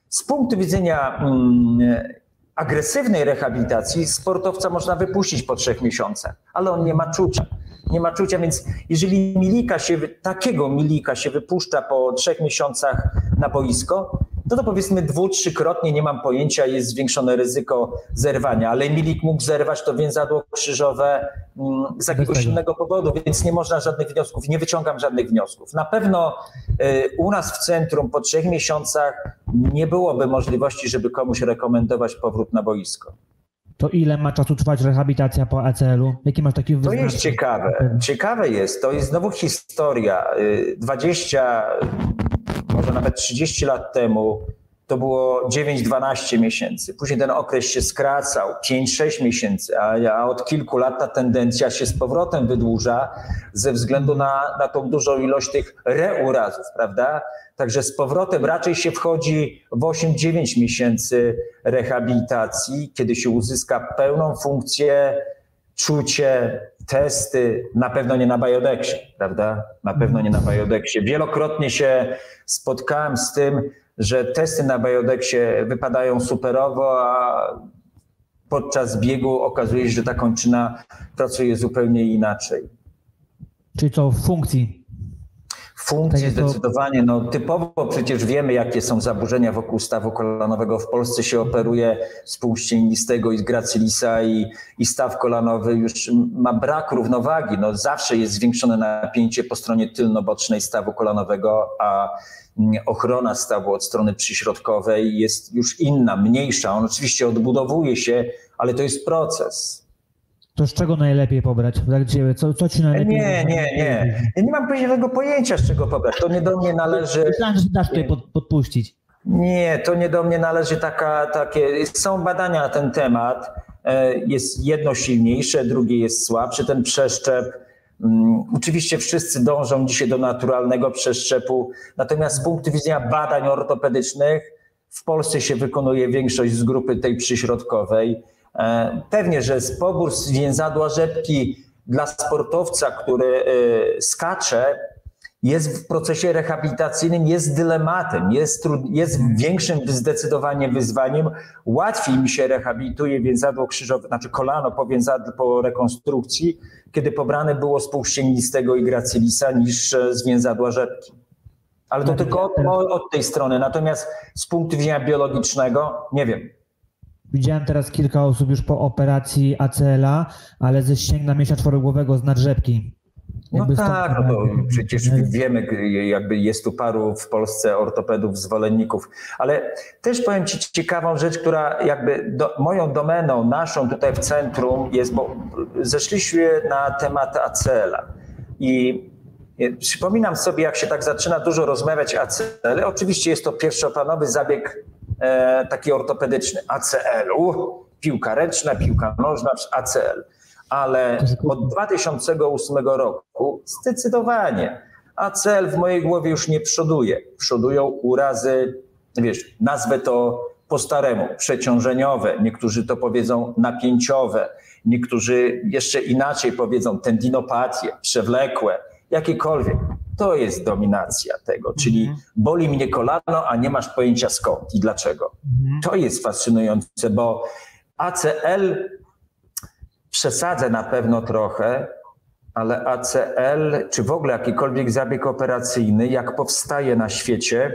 Z punktu widzenia mm, agresywnej rehabilitacji sportowca można wypuścić po trzech miesiącach, ale on nie ma czucia. Nie ma czucia, więc jeżeli Milika się, takiego Milika się wypuszcza po trzech miesiącach na boisko, to to powiedzmy dwu, trzykrotnie, nie mam pojęcia, jest zwiększone ryzyko zerwania, ale Milik mógł zerwać to więzadło krzyżowe z jakiegoś innego powodu, więc nie można żadnych wniosków, nie wyciągam żadnych wniosków. Na pewno y, u nas w centrum po trzech miesiącach nie byłoby możliwości, żeby komuś rekomendować powrót na boisko. To ile ma czasu trwać rehabilitacja po A C L-u? Jaki masz taki To jest ciekawe. Ciekawe jest, to jest znowu historia. dwadzieścia, może nawet trzydzieści lat temu to było dziewięć dwanaście miesięcy. Później ten okres się skracał, pięć sześć miesięcy, a od kilku lat ta tendencja się z powrotem wydłuża ze względu na, na tą dużą ilość tych reurazów, prawda? Także z powrotem raczej się wchodzi w osiem dziewięć miesięcy rehabilitacji, kiedy się uzyska pełną funkcję, czucie, testy, na pewno nie na Biodexie, prawda? Na pewno nie na Biodexie. Wielokrotnie się spotkałem z tym, że testy na Biodexie wypadają superowo, a podczas biegu okazuje się, że ta kończyna pracuje zupełnie inaczej. Czyli co, w funkcji? Funkcji tak zdecydowanie. No, typowo przecież wiemy, jakie są zaburzenia wokół stawu kolanowego. W Polsce się operuje z półścięgnistego i z gracylisa i, i staw kolanowy już ma brak równowagi. No, zawsze jest zwiększone napięcie po stronie tylnobocznej stawu kolanowego, a ochrona stawu od strony przyśrodkowej jest już inna, mniejsza. On oczywiście odbudowuje się, ale to jest proces. To z czego najlepiej pobrać? Co, co ci najlepiej? Nie, nie, nie. Ja nie mam pewnego pojęcia, z czego pobrać. To nie do mnie należy... Myślałem, że dasz tutaj pod, podpuścić. Nie, to nie do mnie należy taka, takie... Są badania na ten temat. Jest jedno silniejsze, drugie jest słabsze. Ten przeszczep... Um, oczywiście wszyscy dążą dzisiaj do naturalnego przeszczepu. Natomiast z punktu widzenia badań ortopedycznych w Polsce się wykonuje większość z grupy tej przyśrodkowej. Pewnie, że pobór z więzadła rzepki dla sportowca, który skacze, jest w procesie rehabilitacyjnym, jest dylematem, jest, jest większym zdecydowanie wyzwaniem. Łatwiej mi się rehabilituje więzadło krzyżowe, znaczy kolano po więzadle, po rekonstrukcji, kiedy pobrane było z półścięgnistego i gracylisa niż z więzadła rzepki. Ale to tylko od, od tej strony. Natomiast z punktu widzenia biologicznego nie wiem. Widziałem teraz kilka osób już po operacji A C L-a, ale ze ścięgna mięśnia czworogłowego z nadrzepki. Jakby no tak, no to przecież wiemy, jakby jest tu paru w Polsce ortopedów, zwolenników, ale też powiem ci ciekawą rzecz, która jakby do, moją domeną, naszą tutaj w centrum jest, bo zeszliśmy na temat A C L-a i przypominam sobie, jak się tak zaczyna dużo rozmawiać o A C L, oczywiście jest to pierwszoplanowy zabieg e, taki ortopedyczny, A C L-u, piłka ręczna, piłka nożna, A C L. Ale od dwa tysiące ósmego roku zdecydowanie A C L w mojej głowie już nie przoduje. Przodują urazy, wiesz, nazwę to po staremu, przeciążeniowe, niektórzy to powiedzą napięciowe, niektórzy jeszcze inaczej powiedzą tendinopatie, przewlekłe, jakiekolwiek. To jest dominacja tego, czyli mhm. boli mnie kolano, a nie masz pojęcia skąd i dlaczego. Mhm. To jest fascynujące, bo A C L przesadzę na pewno trochę, ale A C L, czy w ogóle jakikolwiek zabieg operacyjny, jak powstaje na świecie,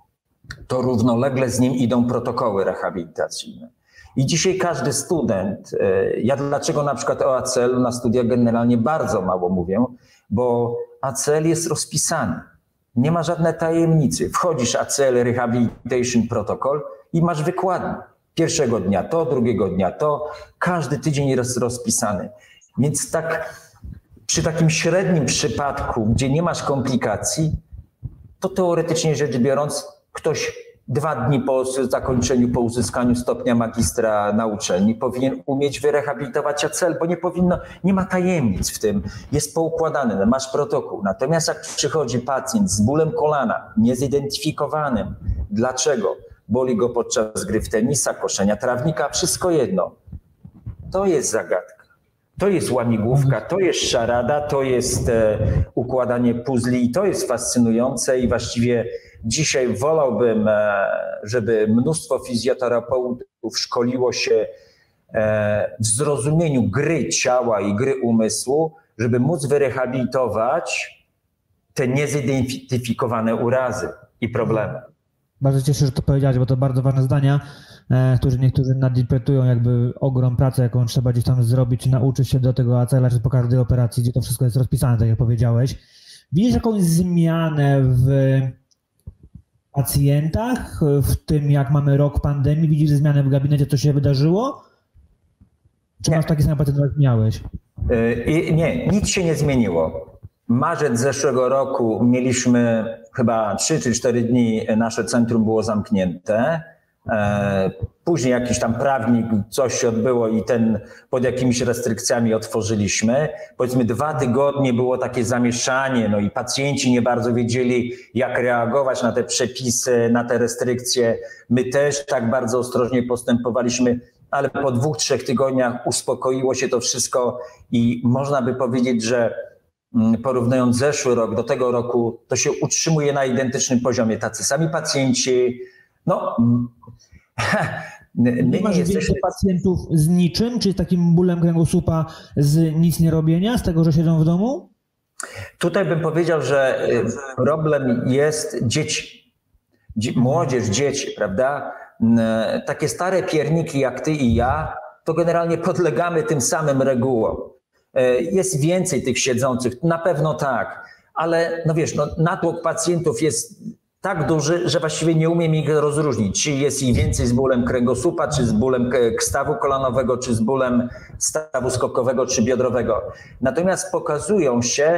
to równolegle z nim idą protokoły rehabilitacyjne. I dzisiaj każdy student, ja dlaczego na przykład o A C L na studiach generalnie bardzo mało mówię, bo A C L jest rozpisany. Nie ma żadnej tajemnicy. Wchodzisz A C L Rehabilitation Protocol i masz wykładnię. Pierwszego dnia to, drugiego dnia to, każdy tydzień jest rozpisany. Więc tak przy takim średnim przypadku, gdzie nie masz komplikacji, to teoretycznie rzecz biorąc, ktoś dwa dni po zakończeniu, po uzyskaniu stopnia magistra na uczelni powinien umieć wyrehabilitować A C L, bo nie powinno, nie ma tajemnic w tym, jest poukładany, masz protokół. Natomiast jak przychodzi pacjent z bólem kolana, niezidentyfikowanym, dlaczego? Boli go podczas gry w tenisa, koszenia trawnika, wszystko jedno. To jest zagadka. To jest łamigłówka, to jest szarada, to jest układanie puzli i to jest fascynujące i właściwie dzisiaj wolałbym, żeby mnóstwo fizjoterapeutów szkoliło się w zrozumieniu gry ciała i gry umysłu, żeby móc wyrehabilitować te niezidentyfikowane urazy i problemy. Bardzo cieszę się, że to powiedziałeś, bo to bardzo ważne zdania, którzy niektórzy nadinterpretują jakby ogrom pracy, jaką trzeba gdzieś tam zrobić, nauczyć się do tego A C L-a, czy po każdej operacji, gdzie to wszystko jest rozpisane, tak jak powiedziałeś. Widzisz jakąś zmianę w pacjentach, w tym jak mamy rok pandemii? Widzisz zmianę w gabinecie, co się wydarzyło? Czy nie. Masz taki sam pacjent, jak miałeś? Yy, nie, nic się nie zmieniło. Marzec zeszłego roku mieliśmy chyba trzy czy cztery dni, nasze centrum było zamknięte. Później jakiś tam prawnik, coś się odbyło i ten pod jakimiś restrykcjami otworzyliśmy. Powiedzmy dwa tygodnie było takie zamieszanie, no i pacjenci nie bardzo wiedzieli, jak reagować na te przepisy, na te restrykcje. My też tak bardzo ostrożnie postępowaliśmy, ale po dwóch, trzech tygodniach uspokoiło się to wszystko i można by powiedzieć, że porównując zeszły rok do tego roku, to się utrzymuje na identycznym poziomie. Tacy sami pacjenci, no... My nie masz jesteśmy... więcej pacjentów z niczym, czy z takim bólem kręgosłupa z nic nie robienia, z tego, że siedzą w domu? Tutaj bym powiedział, że problem jest dzieci, młodzież, dzieci, prawda? Takie stare pierniki jak ty i ja, to generalnie podlegamy tym samym regułom. Jest więcej tych siedzących, na pewno tak, ale no wiesz, no, natłok pacjentów jest tak duży, że właściwie nie umiem ich rozróżnić, czy jest ich więcej z bólem kręgosłupa, czy z bólem stawu kolanowego, czy z bólem stawu skokowego, czy biodrowego. Natomiast pokazują się,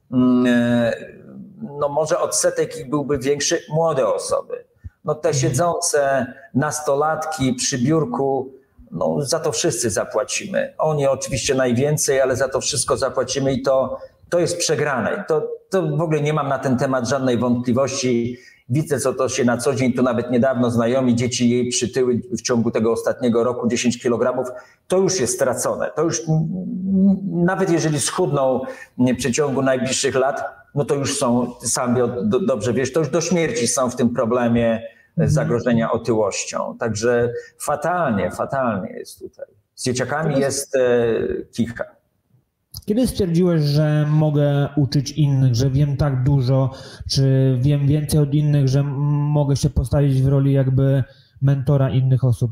no może odsetek ich byłby większy, młode osoby. No te siedzące nastolatki przy biurku, no za to wszyscy zapłacimy. Oni oczywiście najwięcej, ale za to wszystko zapłacimy i to, to jest przegrane. To, to w ogóle nie mam na ten temat żadnej wątpliwości. Widzę, co to się na co dzień, tu nawet niedawno znajomi dzieci jej przytyły w ciągu tego ostatniego roku dziesięć kilogramów. To już jest stracone. To już nawet jeżeli schudną w przeciągu najbliższych lat, no to już są, sam dobrze wiesz, to już do śmierci są w tym problemie zagrożenia otyłością. Także fatalnie, fatalnie jest tutaj. Z dzieciakami jest e, kicha. Kiedy stwierdziłeś, że mogę uczyć innych, że wiem tak dużo, czy wiem więcej od innych, że mogę się postawić w roli jakby mentora innych osób?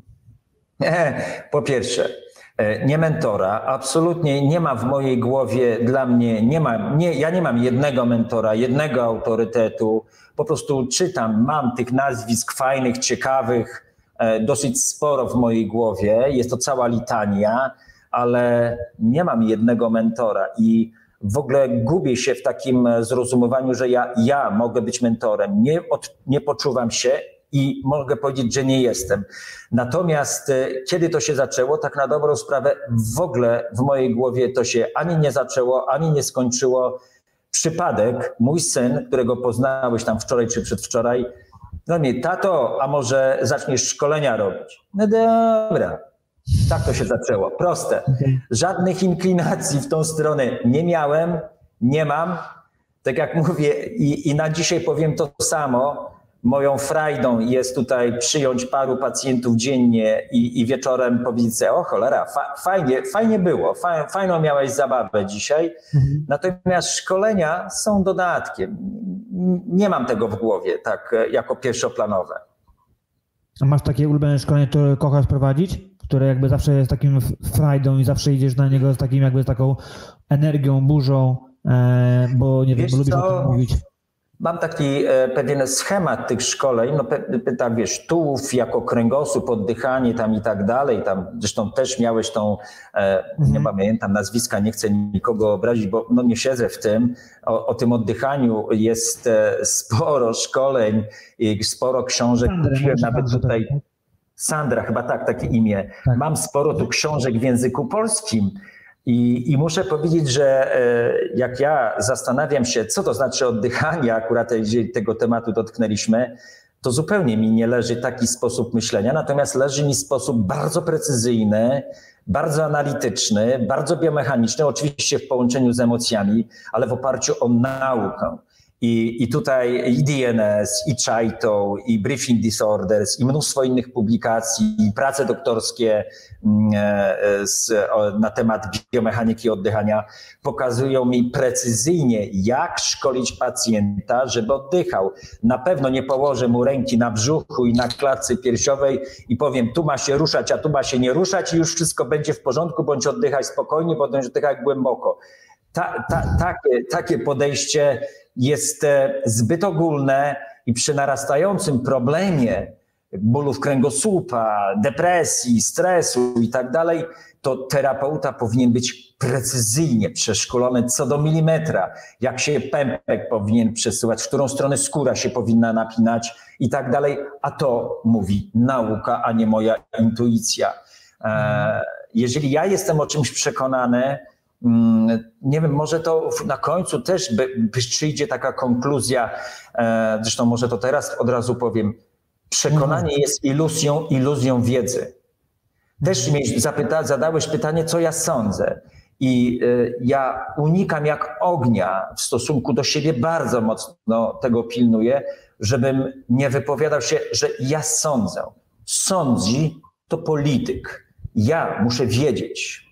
Po pierwsze, nie mentora, absolutnie nie ma w mojej głowie dla mnie, nie ma, nie, ja nie mam jednego mentora, jednego autorytetu, po prostu czytam, mam tych nazwisk fajnych, ciekawych, dosyć sporo w mojej głowie, jest to cała litania, ale nie mam jednego mentora i w ogóle gubię się w takim zrozumiewaniu, że ja, ja mogę być mentorem, nie, od, nie poczuwam się i mogę powiedzieć, że nie jestem. Natomiast kiedy to się zaczęło, tak na dobrą sprawę w ogóle w mojej głowie to się ani nie zaczęło, ani nie skończyło. Przypadek, mój syn, którego poznałeś tam wczoraj czy przedwczoraj, no mnie, tato, a może zaczniesz szkolenia robić? No dobra. Tak to się zaczęło. Proste. Żadnych inklinacji w tą stronę nie miałem, nie mam. Tak jak mówię i, i na dzisiaj powiem to samo. Moją frajdą jest tutaj przyjąć paru pacjentów dziennie i, i wieczorem powiedzieć sobie, o cholera, fa, fajnie, fajnie było, fa, fajną miałeś zabawę dzisiaj. Mhm. Natomiast szkolenia są dodatkiem. Nie mam tego w głowie tak jako pierwszoplanowe. A masz takie ulubione szkolenie, które kochasz prowadzić? Które jakby zawsze jest takim frajdą i zawsze idziesz na niego z takim jakby z taką energią, burzą, bo nie wiem, bo lubisz o tym mówić. Mam taki pewien schemat tych szkoleń, no tak wiesz, tułów jako kręgosłup, oddychanie tam i tak dalej, tam zresztą też miałeś tą, mhm. nie pamiętam nazwiska, nie chcę nikogo obrazić, bo no nie siedzę w tym, o, o tym oddychaniu jest sporo szkoleń i sporo książek, kupiłem nawet tutaj. Sandra, chyba tak, takie imię. Tak. Mam sporo tu książek w języku polskim i, i muszę powiedzieć, że jak ja zastanawiam się, co to znaczy oddychanie, akurat jeżeli tego tematu dotknęliśmy, to zupełnie mi nie leży taki sposób myślenia, natomiast leży mi sposób bardzo precyzyjny, bardzo analityczny, bardzo biomechaniczny, oczywiście w połączeniu z emocjami, ale w oparciu o naukę. I, I tutaj i D N S, i Chaito, i Briefing Disorders, i mnóstwo innych publikacji, i prace doktorskie z, na temat biomechaniki oddychania pokazują mi precyzyjnie, jak szkolić pacjenta, żeby oddychał. Na pewno nie położę mu ręki na brzuchu i na klatce piersiowej i powiem, tu ma się ruszać, a tu ma się nie ruszać i już wszystko będzie w porządku, bądź oddychaj spokojnie, bądź oddychaj głęboko. Ta, ta, takie, takie podejście jest zbyt ogólne i przy narastającym problemie bólów kręgosłupa, depresji, stresu i tak dalej, to terapeuta powinien być precyzyjnie przeszkolony co do milimetra, jak się pępek powinien przesuwać, w którą stronę skóra się powinna napinać i tak dalej, a to mówi nauka, a nie moja intuicja. Jeżeli ja jestem o czymś przekonany, nie wiem, może to na końcu też by, by przyjdzie taka konkluzja, zresztą może to teraz od razu powiem, przekonanie jest iluzją, iluzją wiedzy. Też mnie zapyta, zadałeś pytanie, co ja sądzę. I y, ja unikam jak ognia w stosunku do siebie, bardzo mocno tego pilnuję, żebym nie wypowiadał się, że ja sądzę. Sądzi to polityk. Ja muszę wiedzieć.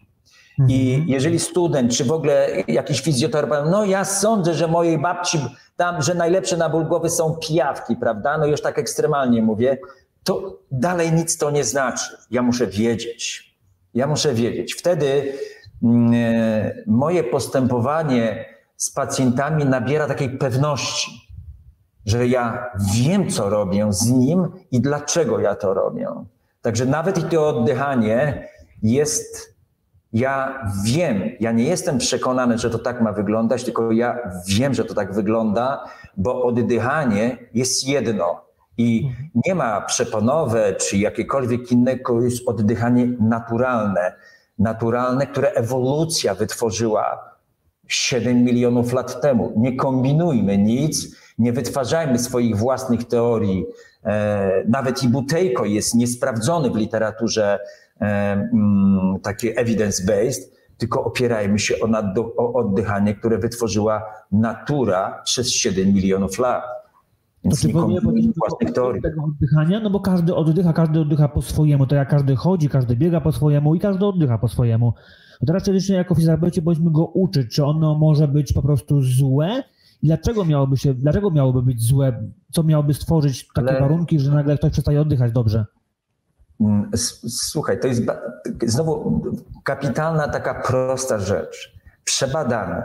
I jeżeli student, czy w ogóle jakiś fizjoterapeuta, no ja sądzę, że mojej babci tam, że najlepsze na ból głowy są pijawki, prawda? No już tak ekstremalnie mówię, to dalej nic to nie znaczy. Ja muszę wiedzieć. Ja muszę wiedzieć. Wtedy mm, moje postępowanie z pacjentami nabiera takiej pewności, że ja wiem, co robię z nim i dlaczego ja to robię. Także nawet i to oddychanie jest... Ja wiem, ja nie jestem przekonany, że to tak ma wyglądać, tylko ja wiem, że to tak wygląda, bo oddychanie jest jedno i nie ma przeponowe czy jakiekolwiek innego, jest oddychanie naturalne, naturalne, które ewolucja wytworzyła siedem milionów lat temu. Nie kombinujmy nic, nie wytwarzajmy swoich własnych teorii. Nawet i Butejko jest niesprawdzony w literaturze takie evidence-based, tylko opierajmy się o, naddo, o oddychanie, które wytworzyła natura przez siedem milionów lat. Więc nie kombinujmy własnych teorii. Tego oddychania, no bo każdy oddycha, każdy oddycha po swojemu, to jak każdy chodzi, każdy biega po swojemu i każdy oddycha po swojemu. A teraz jeszcze jako fizjoterapeuci powinniśmy go uczyć, czy ono może być po prostu złe i dlaczego miałoby się, dlaczego miałoby być złe, co miałoby stworzyć takie Ale... warunki, że nagle ktoś przestaje oddychać dobrze. Słuchaj, to jest znowu kapitalna, taka prosta rzecz. Przebadane.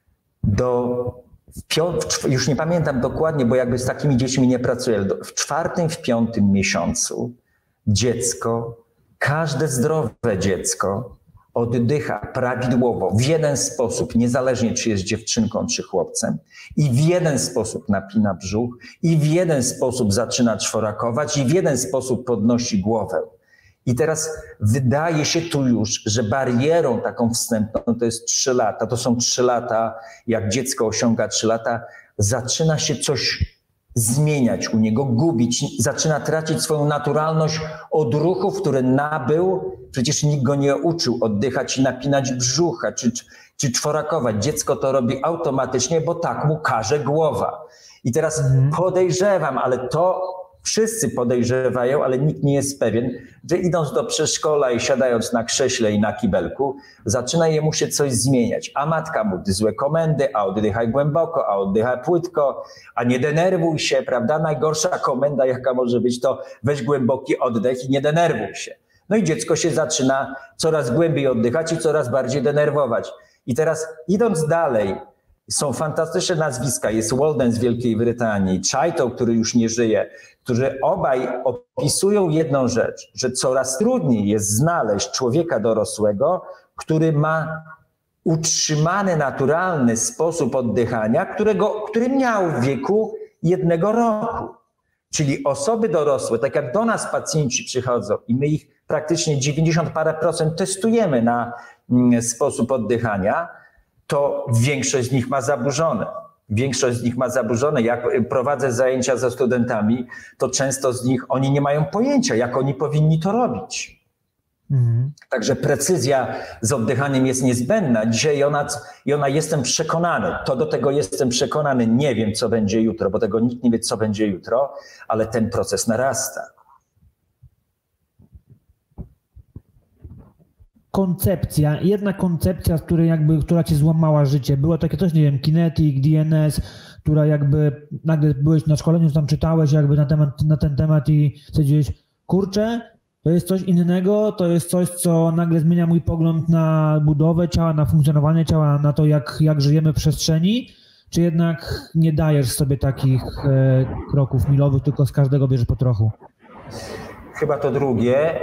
Do, w, już nie pamiętam dokładnie, bo jakby z takimi dziećmi nie pracuję, do, w czwartym, w piątym miesiącu dziecko, każde zdrowe dziecko oddycha prawidłowo w jeden sposób, niezależnie czy jest dziewczynką czy chłopcem, i w jeden sposób napina brzuch, i w jeden sposób zaczyna czworakować, i w jeden sposób podnosi głowę. I teraz wydaje się tu już, że barierą taką wstępną to jest trzy lata. To są trzy lata, jak dziecko osiąga trzy lata, zaczyna się coś zmieniać u niego, gubić, zaczyna tracić swoją naturalność odruchów, które nabył. Przecież nikt go nie uczył oddychać i napinać brzucha, czy, czy czworakować. Dziecko to robi automatycznie, bo tak mu każe głowa. I teraz podejrzewam, ale to wszyscy podejrzewają, ale nikt nie jest pewien, że idąc do przedszkola i siadając na krześle i na kibelku, zaczyna jemu się coś zmieniać. A matka mu złe komendy, a oddychaj głęboko, a oddychaj płytko, a nie denerwuj się, prawda? Najgorsza komenda, jaka może być, to weź głęboki oddech i nie denerwuj się. No i dziecko się zaczyna coraz głębiej oddychać i coraz bardziej denerwować. I teraz idąc dalej, są fantastyczne nazwiska. Jest Walden z Wielkiej Brytanii, Chaito, który już nie żyje, którzy obaj opisują jedną rzecz, że coraz trudniej jest znaleźć człowieka dorosłego, który ma utrzymany, naturalny sposób oddychania, którego, który miał w wieku jednego roku. Czyli osoby dorosłe, tak jak do nas pacjenci przychodzą i my ich praktycznie dziewięćdziesiąt parę procent testujemy na sposób oddychania, to większość z nich ma zaburzone. Większość z nich ma zaburzone. Jak prowadzę zajęcia ze studentami, to często z nich oni nie mają pojęcia, jak oni powinni to robić. Mhm. Także precyzja z oddychaniem jest niezbędna. Dzisiaj ona, i ona jestem przekonany, to do tego jestem przekonany, nie wiem co będzie jutro, bo tego nikt nie wie co będzie jutro, ale ten proces narasta. Koncepcja, jedna koncepcja, z której jakby, która ci złamała życie. Było takie coś, nie wiem, Kinetic, D N S, która jakby nagle byłeś na szkoleniu, tam czytałeś jakby na temat, na ten temat i stwierdziłeś, kurczę, to jest coś innego, to jest coś, co nagle zmienia mój pogląd na budowę ciała, na funkcjonowanie ciała, na to, jak, jak żyjemy w przestrzeni, czy jednak nie dajesz sobie takich e, kroków milowych, tylko z każdego bierzesz po trochu? Chyba to drugie.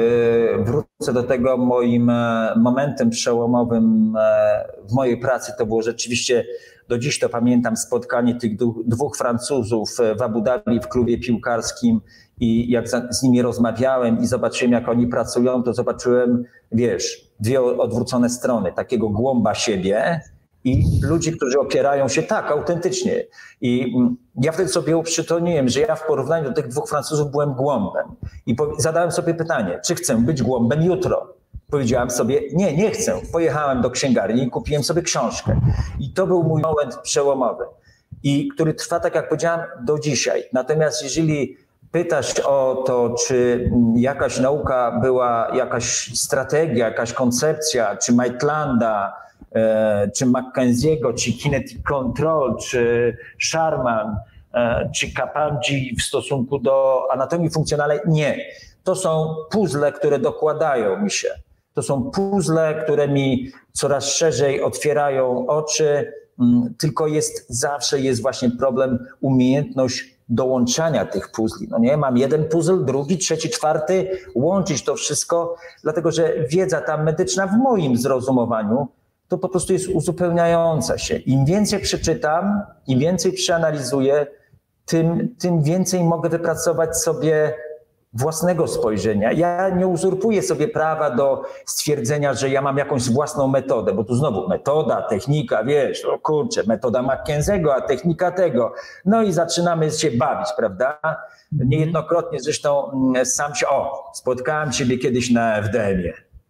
Wrócę do tego, moim momentem przełomowym w mojej pracy to było rzeczywiście, do dziś to pamiętam, spotkanie tych dwóch Francuzów w Abu Dhabi w klubie piłkarskim i jak z nimi rozmawiałem i zobaczyłem, jak oni pracują, to zobaczyłem, wiesz, dwie odwrócone strony, takiego głąba siebie i ludzi, którzy opierają się tak autentycznie. I ja wtedy sobie uprzytomniłem, że ja w porównaniu do tych dwóch Francuzów byłem głąbem. I zadałem sobie pytanie, czy chcę być głąbem jutro? Powiedziałem sobie, nie, nie chcę. Pojechałem do księgarni i kupiłem sobie książkę. I to był mój moment przełomowy, i który trwa, tak jak powiedziałem, do dzisiaj. Natomiast jeżeli pytasz o to, czy jakaś nauka była, jakaś strategia, jakaś koncepcja, czy Maitlanda, czy Mackenzie'ego, czy Kinetic Control, czy Sharman, czy Kapamji w stosunku do anatomii funkcjonalnej. Nie. To są puzzle, które dokładają mi się. To są puzzle, które mi coraz szerzej otwierają oczy, tylko jest zawsze jest właśnie problem, umiejętność dołączania tych puzli. No nie, mam jeden puzzle, drugi, trzeci, czwarty, łączyć to wszystko, dlatego że wiedza ta medyczna w moim zrozumieniu to po prostu jest uzupełniająca się. Im więcej przeczytam, im więcej przeanalizuję, tym, tym więcej mogę wypracować sobie własnego spojrzenia. Ja nie uzurpuję sobie prawa do stwierdzenia, że ja mam jakąś własną metodę, bo tu znowu metoda, technika, wiesz, o kurczę, metoda Mackenzie'ego, a technika tego. No i zaczynamy się bawić, prawda? Niejednokrotnie zresztą sam się, o, spotkałem ciebie kiedyś na F D M-ie.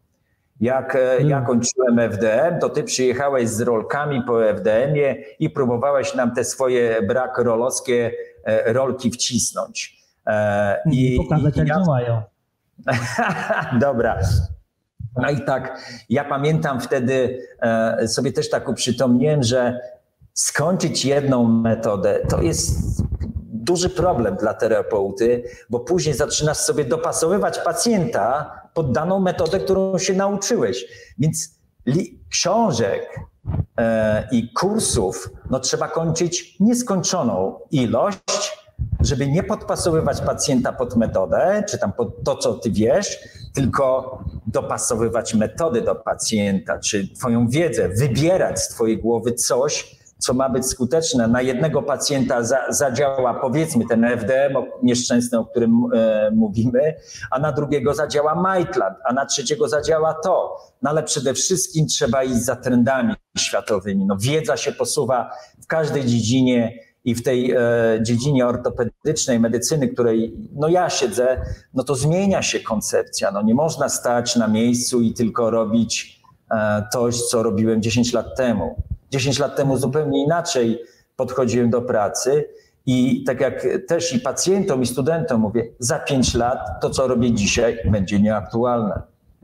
Jak hmm. ja kończyłem F D M, to ty przyjechałeś z rolkami po F D M-ie i próbowałeś nam te swoje brak rolowskie rolki wcisnąć. I pokazać, jak działają. Dobra. No i tak, ja pamiętam wtedy, sobie też tak uprzytomniłem, że skończyć jedną metodę to jest duży problem dla terapeuty, bo później zaczynasz sobie dopasowywać pacjenta pod daną metodę, którą się nauczyłeś. Więc książek i kursów no, trzeba kończyć nieskończoną ilość, żeby nie podpasowywać pacjenta pod metodę, czy tam pod to, co ty wiesz, tylko dopasowywać metody do pacjenta, czy twoją wiedzę, wybierać z twojej głowy coś, co ma być skuteczne. Na jednego pacjenta za, zadziała, powiedzmy, ten F D M nieszczęsny, o którym e, mówimy, a na drugiego zadziała Maitland, a na trzeciego zadziała to. No ale przede wszystkim trzeba iść za trendami światowymi. No, wiedza się posuwa w każdej dziedzinie, i w tej e, dziedzinie ortopedycznej, medycyny, której no ja siedzę, no to zmienia się koncepcja. No nie można stać na miejscu i tylko robić e, coś, co robiłem dziesięć lat temu. dziesięć lat temu zupełnie inaczej podchodziłem do pracy i tak jak też i pacjentom, i studentom mówię, za pięć lat to, co robię dzisiaj, będzie nieaktualne.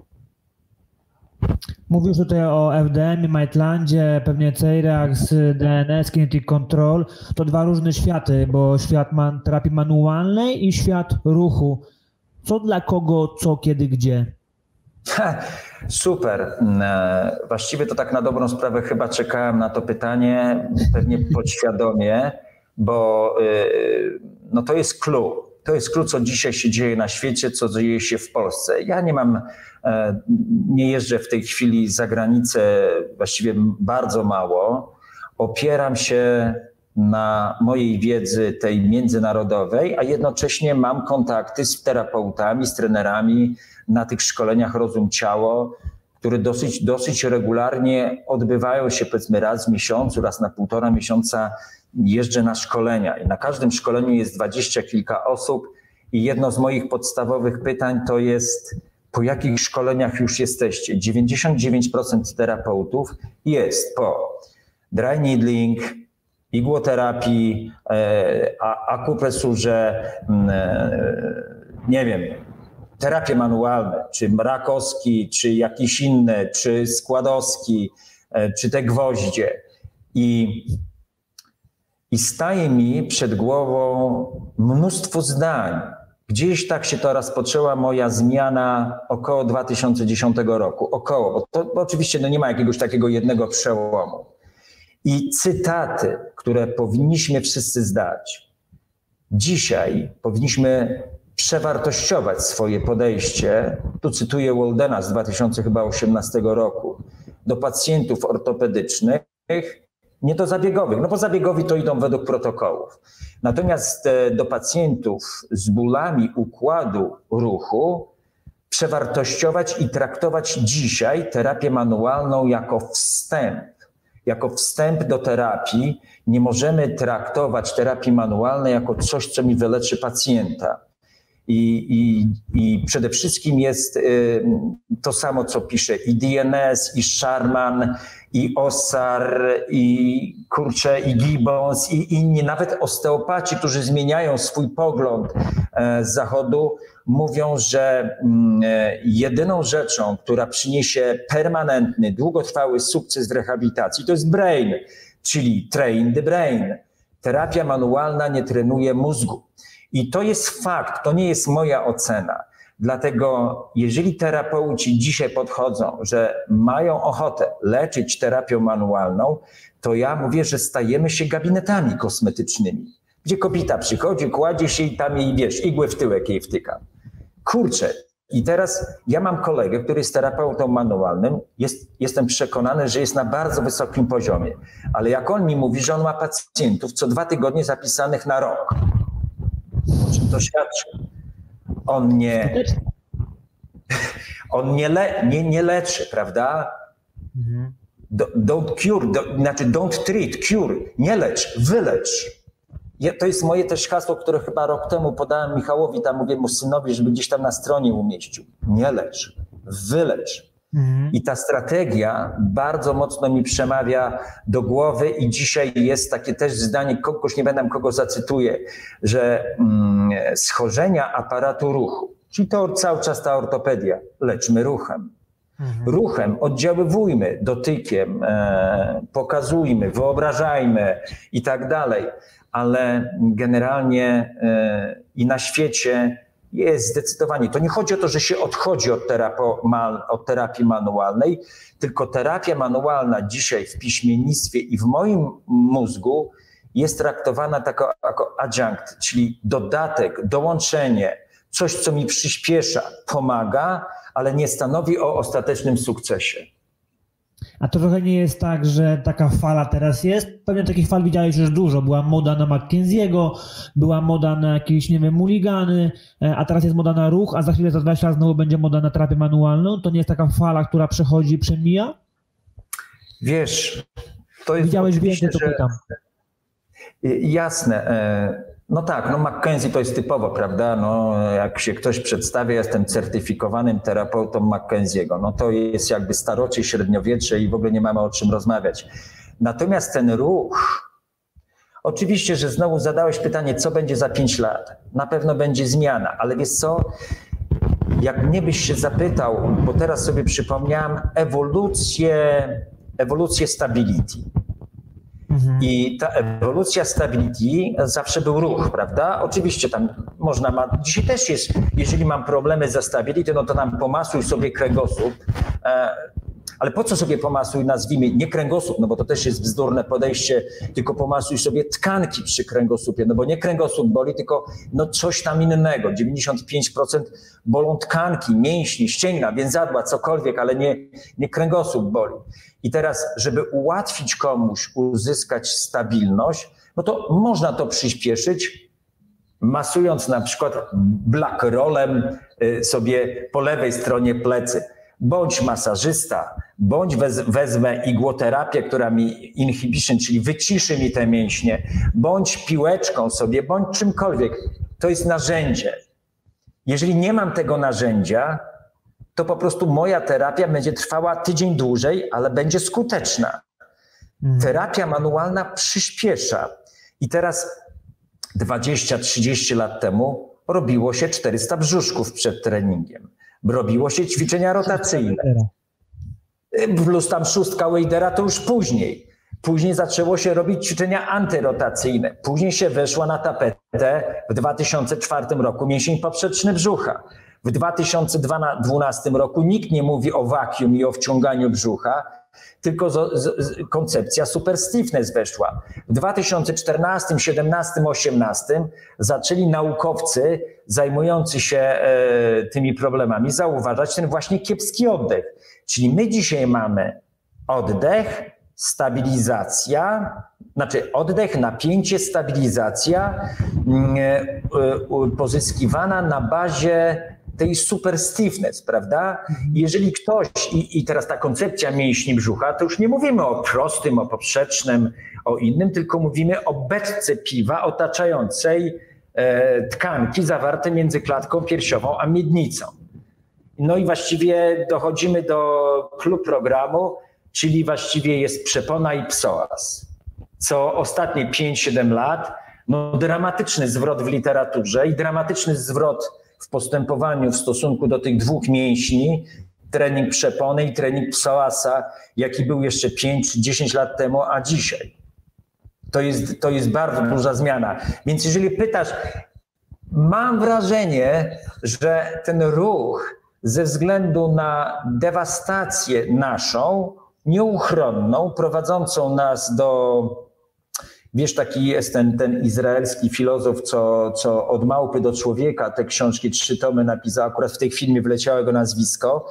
Mówisz tutaj o F D M, Maitlandzie, pewnie Ceirax, D N S, Kinetic Control. To dwa różne światy, bo świat man, terapii manualnej i świat ruchu. Co dla kogo, co, kiedy, gdzie? Ha, super. Właściwie to tak na dobrą sprawę chyba czekałem na to pytanie, pewnie podświadomie, bo no to jest clue. To jest klucz, co dzisiaj się dzieje na świecie, co dzieje się w Polsce. Ja nie mam, nie jeżdżę w tej chwili za granicę, właściwie bardzo mało. Opieram się na mojej wiedzy tej międzynarodowej, a jednocześnie mam kontakty z terapeutami, z trenerami na tych szkoleniach Rozum-Ciało, które dosyć, dosyć regularnie odbywają się, powiedzmy raz w miesiącu, raz na półtora miesiąca. Jeżdżę na szkolenia i na każdym szkoleniu jest dwadzieścia kilka osób i jedno z moich podstawowych pytań to jest, po jakich szkoleniach już jesteście. dziewięćdziesiąt dziewięć procent terapeutów jest po dry needling, igłoterapii, akupresurze, nie wiem, terapie manualne, czy Rakowski, czy jakiś inny, czy Składowski, czy te gwoździe. I, I staje mi przed głową mnóstwo zdań. Gdzieś tak się to rozpoczęła moja zmiana około dwa tysiące dziesiątego roku. Około, bo to bo oczywiście no nie ma jakiegoś takiego jednego przełomu. I cytaty, które powinniśmy wszyscy zdać. Dzisiaj powinniśmy przewartościować swoje podejście, tu cytuję Waldena z dwa tysiące osiemnastego roku, do pacjentów ortopedycznych, nie do zabiegowych, no bo zabiegowi to idą według protokołów. Natomiast do pacjentów z bólami układu ruchu przewartościować i traktować dzisiaj terapię manualną jako wstęp. Jako wstęp do terapii. Nie możemy traktować terapii manualnej jako coś, co mi wyleczy pacjenta. I, i, i przede wszystkim jest y, to samo, co pisze i D N S, i Sharman, i Ossar, i kurczę, i Gibbons, i inni, nawet osteopaci, którzy zmieniają swój pogląd e, z zachodu, mówią, że e, jedyną rzeczą, która przyniesie permanentny, długotrwały sukces w rehabilitacji, to jest brain, czyli train the brain. Terapia manualna nie trenuje mózgu. I to jest fakt, to nie jest moja ocena. Dlatego jeżeli terapeuci dzisiaj podchodzą, że mają ochotę leczyć terapią manualną, to ja mówię, że stajemy się gabinetami kosmetycznymi, gdzie kobieta przychodzi, kładzie się i tam jej, wiesz, igłę w tyłek jej wtyka. Kurczę, i teraz ja mam kolegę, który jest terapeutą manualnym, jest, jestem przekonany, że jest na bardzo wysokim poziomie, ale jak on mi mówi, że on ma pacjentów co dwa tygodnie zapisanych na rok, o czym to świadczy? On nie, on nie, le, nie, nie leczy, prawda? Mhm. Don't cure, do, znaczy don't treat, cure, nie lecz, wylecz. Ja, to jest moje też hasło, które chyba rok temu podałem Michałowi, tam mówię mu synowi, żeby gdzieś tam na stronie umieścił. Nie lecz, wylecz. Mhm. I ta strategia bardzo mocno mi przemawia do głowy i dzisiaj jest takie też zdanie, kogoś nie będę kogo zacytuję, że mm, schorzenia aparatu ruchu, czyli to cały czas ta ortopedia, leczmy ruchem. Mhm. Ruchem oddziaływujmy, dotykiem, e, pokazujmy, wyobrażajmy i tak dalej, ale generalnie e, i na świecie jest zdecydowanie. To nie chodzi o to, że się odchodzi od, terapo, mal, od terapii manualnej, tylko terapia manualna dzisiaj w piśmiennictwie i w moim mózgu jest traktowana jako, jako adjunkt, czyli dodatek, dołączenie, coś, co mi przyspiesza, pomaga, ale nie stanowi o ostatecznym sukcesie. A to trochę nie jest tak, że taka fala teraz jest? Pewnie takich fal widziałeś już dużo. Była moda na McKenzie'ego, była moda na jakieś, nie wiem, Mulligany, a teraz jest moda na ruch, a za chwilę, za dwadzieścia lat znowu będzie moda na terapię manualną. To nie jest taka fala, która przechodzi i przemija? Wiesz, to jest... Widziałeś więcej, to pytam. Jasne. No tak, no McKenzie to jest typowo, prawda? No, jak się ktoś przedstawia, jestem certyfikowanym terapeutą McKenzie'ego, no to jest jakby starocie, średniowiecze i w ogóle nie mamy o czym rozmawiać. Natomiast ten ruch, oczywiście, że znowu zadałeś pytanie, co będzie za pięć lat? Na pewno będzie zmiana, ale wiesz co? Jak mnie byś się zapytał, bo teraz sobie przypomniałem ewolucję, ewolucję stability. I ta ewolucja stability zawsze był ruch, prawda? Oczywiście tam można ma, dzisiaj też jest, jeżeli mam problemy ze stability, no to nam pomasuj sobie kręgosłup, e, ale po co sobie pomasuj, nazwijmy, nie kręgosłup, no bo to też jest bzdurne podejście, tylko pomasuj sobie tkanki przy kręgosłupie, no bo nie kręgosłup boli, tylko no coś tam innego. dziewięćdziesiąt pięć procent bolą tkanki, mięśni, ścięgna, więzadła, cokolwiek, ale nie, nie kręgosłup boli. I teraz, żeby ułatwić komuś uzyskać stabilność, no to można to przyspieszyć, masując na przykład black rollem sobie po lewej stronie plecy. Bądź masażysta, bądź wez, wezmę igłoterapię, która mi inhibition, czyli wyciszy mi te mięśnie, bądź piłeczką sobie, bądź czymkolwiek. To jest narzędzie. Jeżeli nie mam tego narzędzia, to po prostu moja terapia będzie trwała tydzień dłużej, ale będzie skuteczna. Terapia manualna przyspiesza. I teraz dwadzieścia trzydzieści lat temu robiło się czterysta brzuszków przed treningiem. Robiło się ćwiczenia rotacyjne. Plus tam szóstka Wadera to już później. Później zaczęło się robić ćwiczenia antyrotacyjne. Później się weszła na tapetę w dwa tysiące czwartym roku mięsień poprzeczny brzucha. W dwa tysiące dwunastym roku nikt nie mówi o vacuum i o wciąganiu brzucha, tylko z, z, koncepcja super stiffness weszła. W dwa tysiące czternastym, siedemnastym, osiemnastym zaczęli naukowcy zajmujący się e, tymi problemami zauważać ten właśnie kiepski oddech. Czyli my dzisiaj mamy oddech, stabilizacja, znaczy oddech, napięcie, stabilizacja yy, pozyskiwana na bazie tej super stiffness, prawda? Jeżeli ktoś, i, i teraz ta koncepcja mięśni brzucha, to już nie mówimy o prostym, o poprzecznym, o innym, tylko mówimy o beczce piwa otaczającej e, tkanki zawarte między klatką piersiową a miednicą. No i właściwie dochodzimy do clou programu, czyli właściwie jest przepona i psoas. Co ostatnie pięć siedem lat, no dramatyczny zwrot w literaturze i dramatyczny zwrot w postępowaniu w stosunku do tych dwóch mięśni, trening przepony i trening psoasa, jaki był jeszcze pięć czy dziesięć lat temu, a dzisiaj. To jest, to jest bardzo duża zmiana. Więc jeżeli pytasz, mam wrażenie, że ten ruch ze względu na dewastację naszą, nieuchronną, prowadzącą nas do, wiesz, taki jest ten, ten izraelski filozof, co, co od małpy do człowieka te książki, trzy tomy napisał, akurat w tej filmie wleciało jego nazwisko.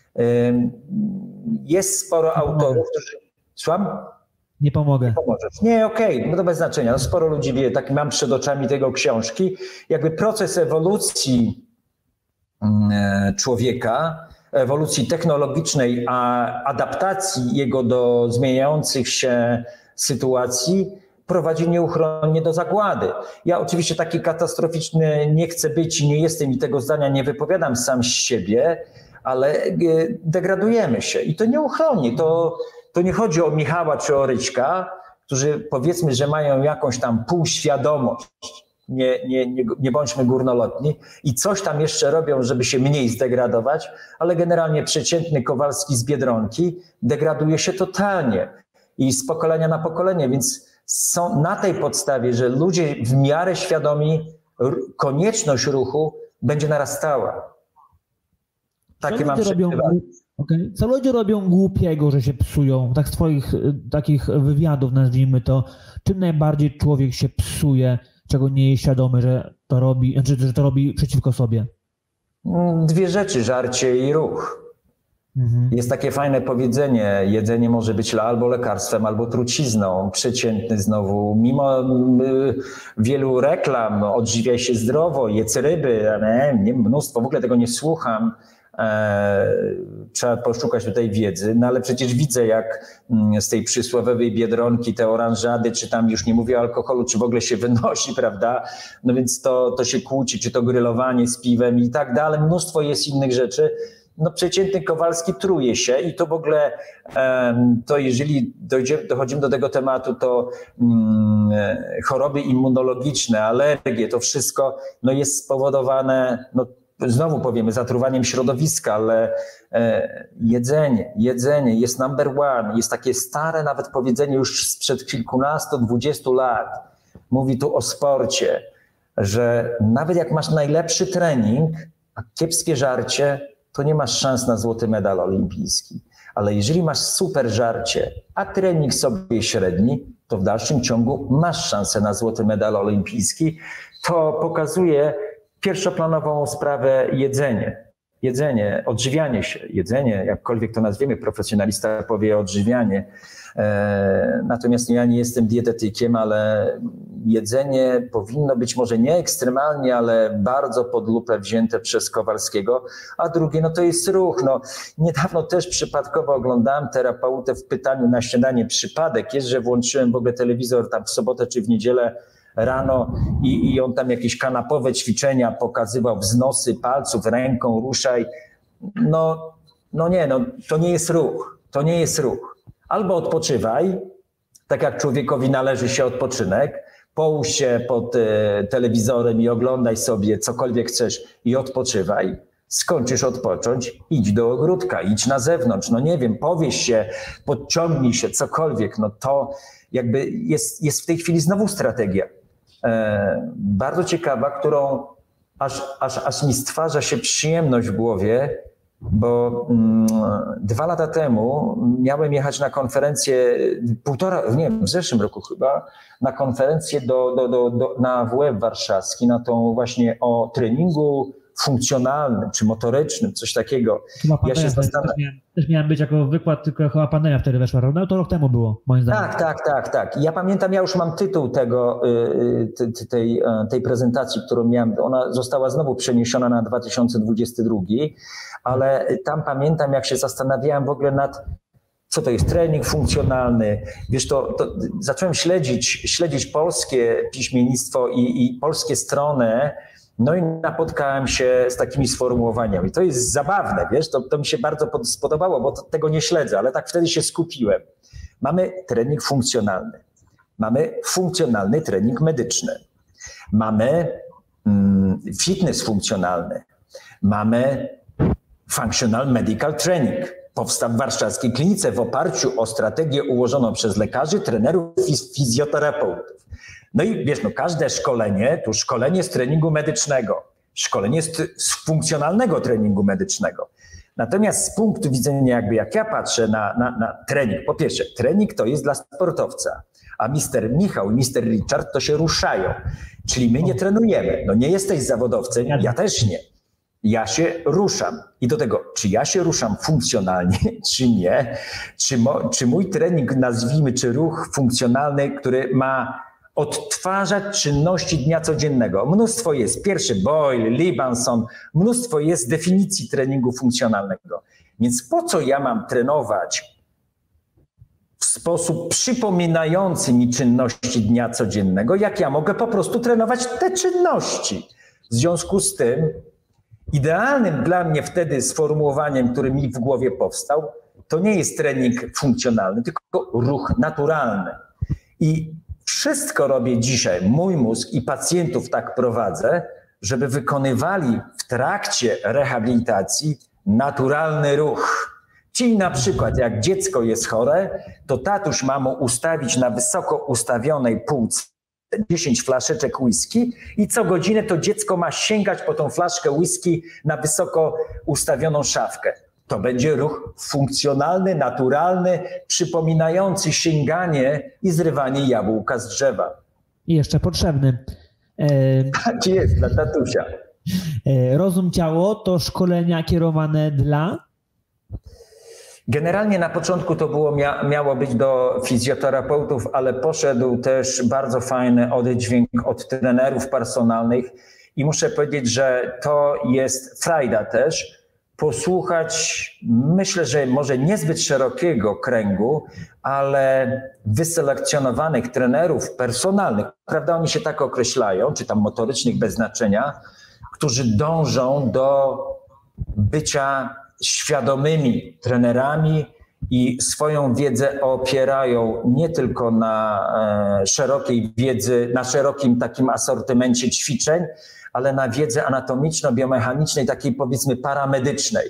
Jest sporo autorów, którzy... Słucham? Nie pomogę. Nie pomożesz. Nie, okej, okay, no to bez znaczenia. No sporo ludzi wie, tak mam przed oczami tego książki. Jakby proces ewolucji człowieka, ewolucji technologicznej, a adaptacji jego do zmieniających się sytuacji prowadzi nieuchronnie do zagłady. Ja oczywiście taki katastroficzny nie chcę być i nie jestem i tego zdania nie wypowiadam sam z siebie, ale degradujemy się i to nieuchronnie. To, to nie chodzi o Michała czy o Ryćka, którzy powiedzmy, że mają jakąś tam półświadomość, Nie, nie, nie, nie bądźmy górnolotni i coś tam jeszcze robią, żeby się mniej zdegradować, ale generalnie przeciętny Kowalski z Biedronki degraduje się totalnie i z pokolenia na pokolenie, więc są na tej podstawie, że ludzie w miarę świadomi, konieczność ruchu będzie narastała. Takie mam przewidywania. Okay. Co ludzie robią głupiego, że się psują? Tak z twoich takich wywiadów, nazwijmy to, czym najbardziej człowiek się psuje, czego nie jest świadomy, że to robi, znaczy, że to robi przeciwko sobie? Dwie rzeczy, żarcie i ruch. Mhm. Jest takie fajne powiedzenie, jedzenie może być albo lekarstwem, albo trucizną. Przeciętny znowu, mimo wielu reklam, odżywiaj się zdrowo, jedz ryby, nie, mnóstwo, w ogóle tego nie słucham. Trzeba poszukać tutaj wiedzy, no ale przecież widzę, jak z tej przysłowiowej Biedronki te oranżady, czy tam już nie mówię o alkoholu, czy w ogóle się wynosi, prawda? No więc to, to się kłóci, czy to grillowanie z piwem i tak dalej. Mnóstwo jest innych rzeczy. No przeciętny Kowalski truje się i to w ogóle, to jeżeli dojdzie, dochodzimy do tego tematu, to um, choroby immunologiczne, alergie, to wszystko no jest spowodowane, no znowu powiemy, zatruwaniem środowiska, ale e, jedzenie, jedzenie jest number one. Jest takie stare nawet powiedzenie już sprzed kilkunastu, dwudziestu lat. Mówi tu o sporcie, że nawet jak masz najlepszy trening, a kiepskie żarcie, to nie masz szans na złoty medal olimpijski. Ale jeżeli masz super żarcie, a trening sobie średni, to w dalszym ciągu masz szansę na złoty medal olimpijski. To pokazuje pierwszoplanową sprawę jedzenie. Jedzenie, odżywianie się, jedzenie, jakkolwiek to nazwiemy, profesjonalista powie odżywianie. E, natomiast ja nie jestem dietetykiem, ale jedzenie powinno być może nie ekstremalnie, ale bardzo pod lupę wzięte przez Kowalskiego. A drugie, no to jest ruch. No, niedawno też przypadkowo oglądałem terapeutę w pytaniu na śniadanie. Przypadek jest, że włączyłem w ogóle telewizor tam w sobotę czy w niedzielę rano i, i on tam jakieś kanapowe ćwiczenia pokazywał, wznosy palców, ręką ruszaj no, no nie, no to nie jest ruch, to nie jest ruch. Albo odpoczywaj, tak jak człowiekowi należy się odpoczynek, połóż się pod e, telewizorem i oglądaj sobie cokolwiek chcesz i odpoczywaj. Skończysz odpocząć, idź do ogródka, idź na zewnątrz, no nie wiem, powieś się, podciągnij się, cokolwiek. No to jakby jest, jest w tej chwili znowu strategia. E, bardzo ciekawa, którą aż, aż, aż mi stwarza się przyjemność w głowie, bo mm, dwa lata temu miałem jechać na konferencję, półtora, nie wiem, w zeszłym roku chyba, na konferencję do, do, do, do, na W F warszawski, na tą właśnie o treningu funkcjonalnym czy motorycznym, coś takiego. Ja się zastanawiam. Też, też miałem być jako wykład, tylko chyba pandemia wtedy weszła. No to rok temu było, moim zdaniem. Tak, tak, tak, tak. Ja pamiętam, ja już mam tytuł tego, tej, tej prezentacji, którą miałem. Ona została znowu przeniesiona na dwa tysiące dwudziesty drugi, ale tam pamiętam, jak się zastanawiałem w ogóle nad co to jest trening funkcjonalny. Wiesz, to, to zacząłem śledzić, śledzić polskie piśmiennictwo i, i polskie strony. No i napotkałem się z takimi sformułowaniami. To jest zabawne, wiesz, to, to mi się bardzo spodobało, bo to, tego nie śledzę, ale tak wtedy się skupiłem. Mamy trening funkcjonalny, mamy funkcjonalny trening medyczny, mamy mm, fitness funkcjonalny, mamy functional medical training. Powstał w warszawskiej klinice w oparciu o strategię ułożoną przez lekarzy, trenerów i fizjoterapeutów. No i wiesz, no każde szkolenie, to szkolenie z treningu medycznego, szkolenie z, z funkcjonalnego treningu medycznego. Natomiast z punktu widzenia jakby jak ja patrzę na, na, na trening, po pierwsze trening to jest dla sportowca, a mister Michał i mister Richard to się ruszają, czyli my nie trenujemy, no nie jesteś zawodowcem, ja też nie. Ja się ruszam i do tego, czy ja się ruszam funkcjonalnie, czy nie, czy, mo, czy mój trening, nazwijmy, czy ruch funkcjonalny, który ma odtwarzać czynności dnia codziennego. Mnóstwo jest. Pierwszy Boyle, Libanson, mnóstwo jest definicji treningu funkcjonalnego. Więc po co ja mam trenować w sposób przypominający mi czynności dnia codziennego, jak ja mogę po prostu trenować te czynności? W związku z tym idealnym dla mnie wtedy sformułowaniem, który mi w głowie powstał, to nie jest trening funkcjonalny, tylko ruch naturalny. I wszystko robię dzisiaj, mój mózg i pacjentów tak prowadzę, żeby wykonywali w trakcie rehabilitacji naturalny ruch. Czyli na przykład jak dziecko jest chore, to tatuś ma mu ustawić na wysoko ustawionej półce dziesięć flaszeczek whisky i co godzinę to dziecko ma sięgać po tą flaszkę whisky na wysoko ustawioną szafkę. To będzie ruch funkcjonalny, naturalny, przypominający sięganie i zrywanie jabłka z drzewa. I jeszcze potrzebny. Tak jest, dla tatusia. Rozum Ciało to szkolenia kierowane dla? Generalnie na początku to było, mia, miało być do fizjoterapeutów, ale poszedł też bardzo fajny oddźwięk od trenerów personalnych i muszę powiedzieć, że to jest frajda też, posłuchać, myślę, że może niezbyt szerokiego kręgu, ale wyselekcjonowanych trenerów personalnych, prawda, oni się tak określają, czy tam motorycznych bez znaczenia, którzy dążą do bycia świadomymi trenerami i swoją wiedzę opierają nie tylko na e, szerokiej wiedzy, na szerokim takim asortymencie ćwiczeń, ale na wiedzy anatomiczno-biomechanicznej, takiej powiedzmy paramedycznej.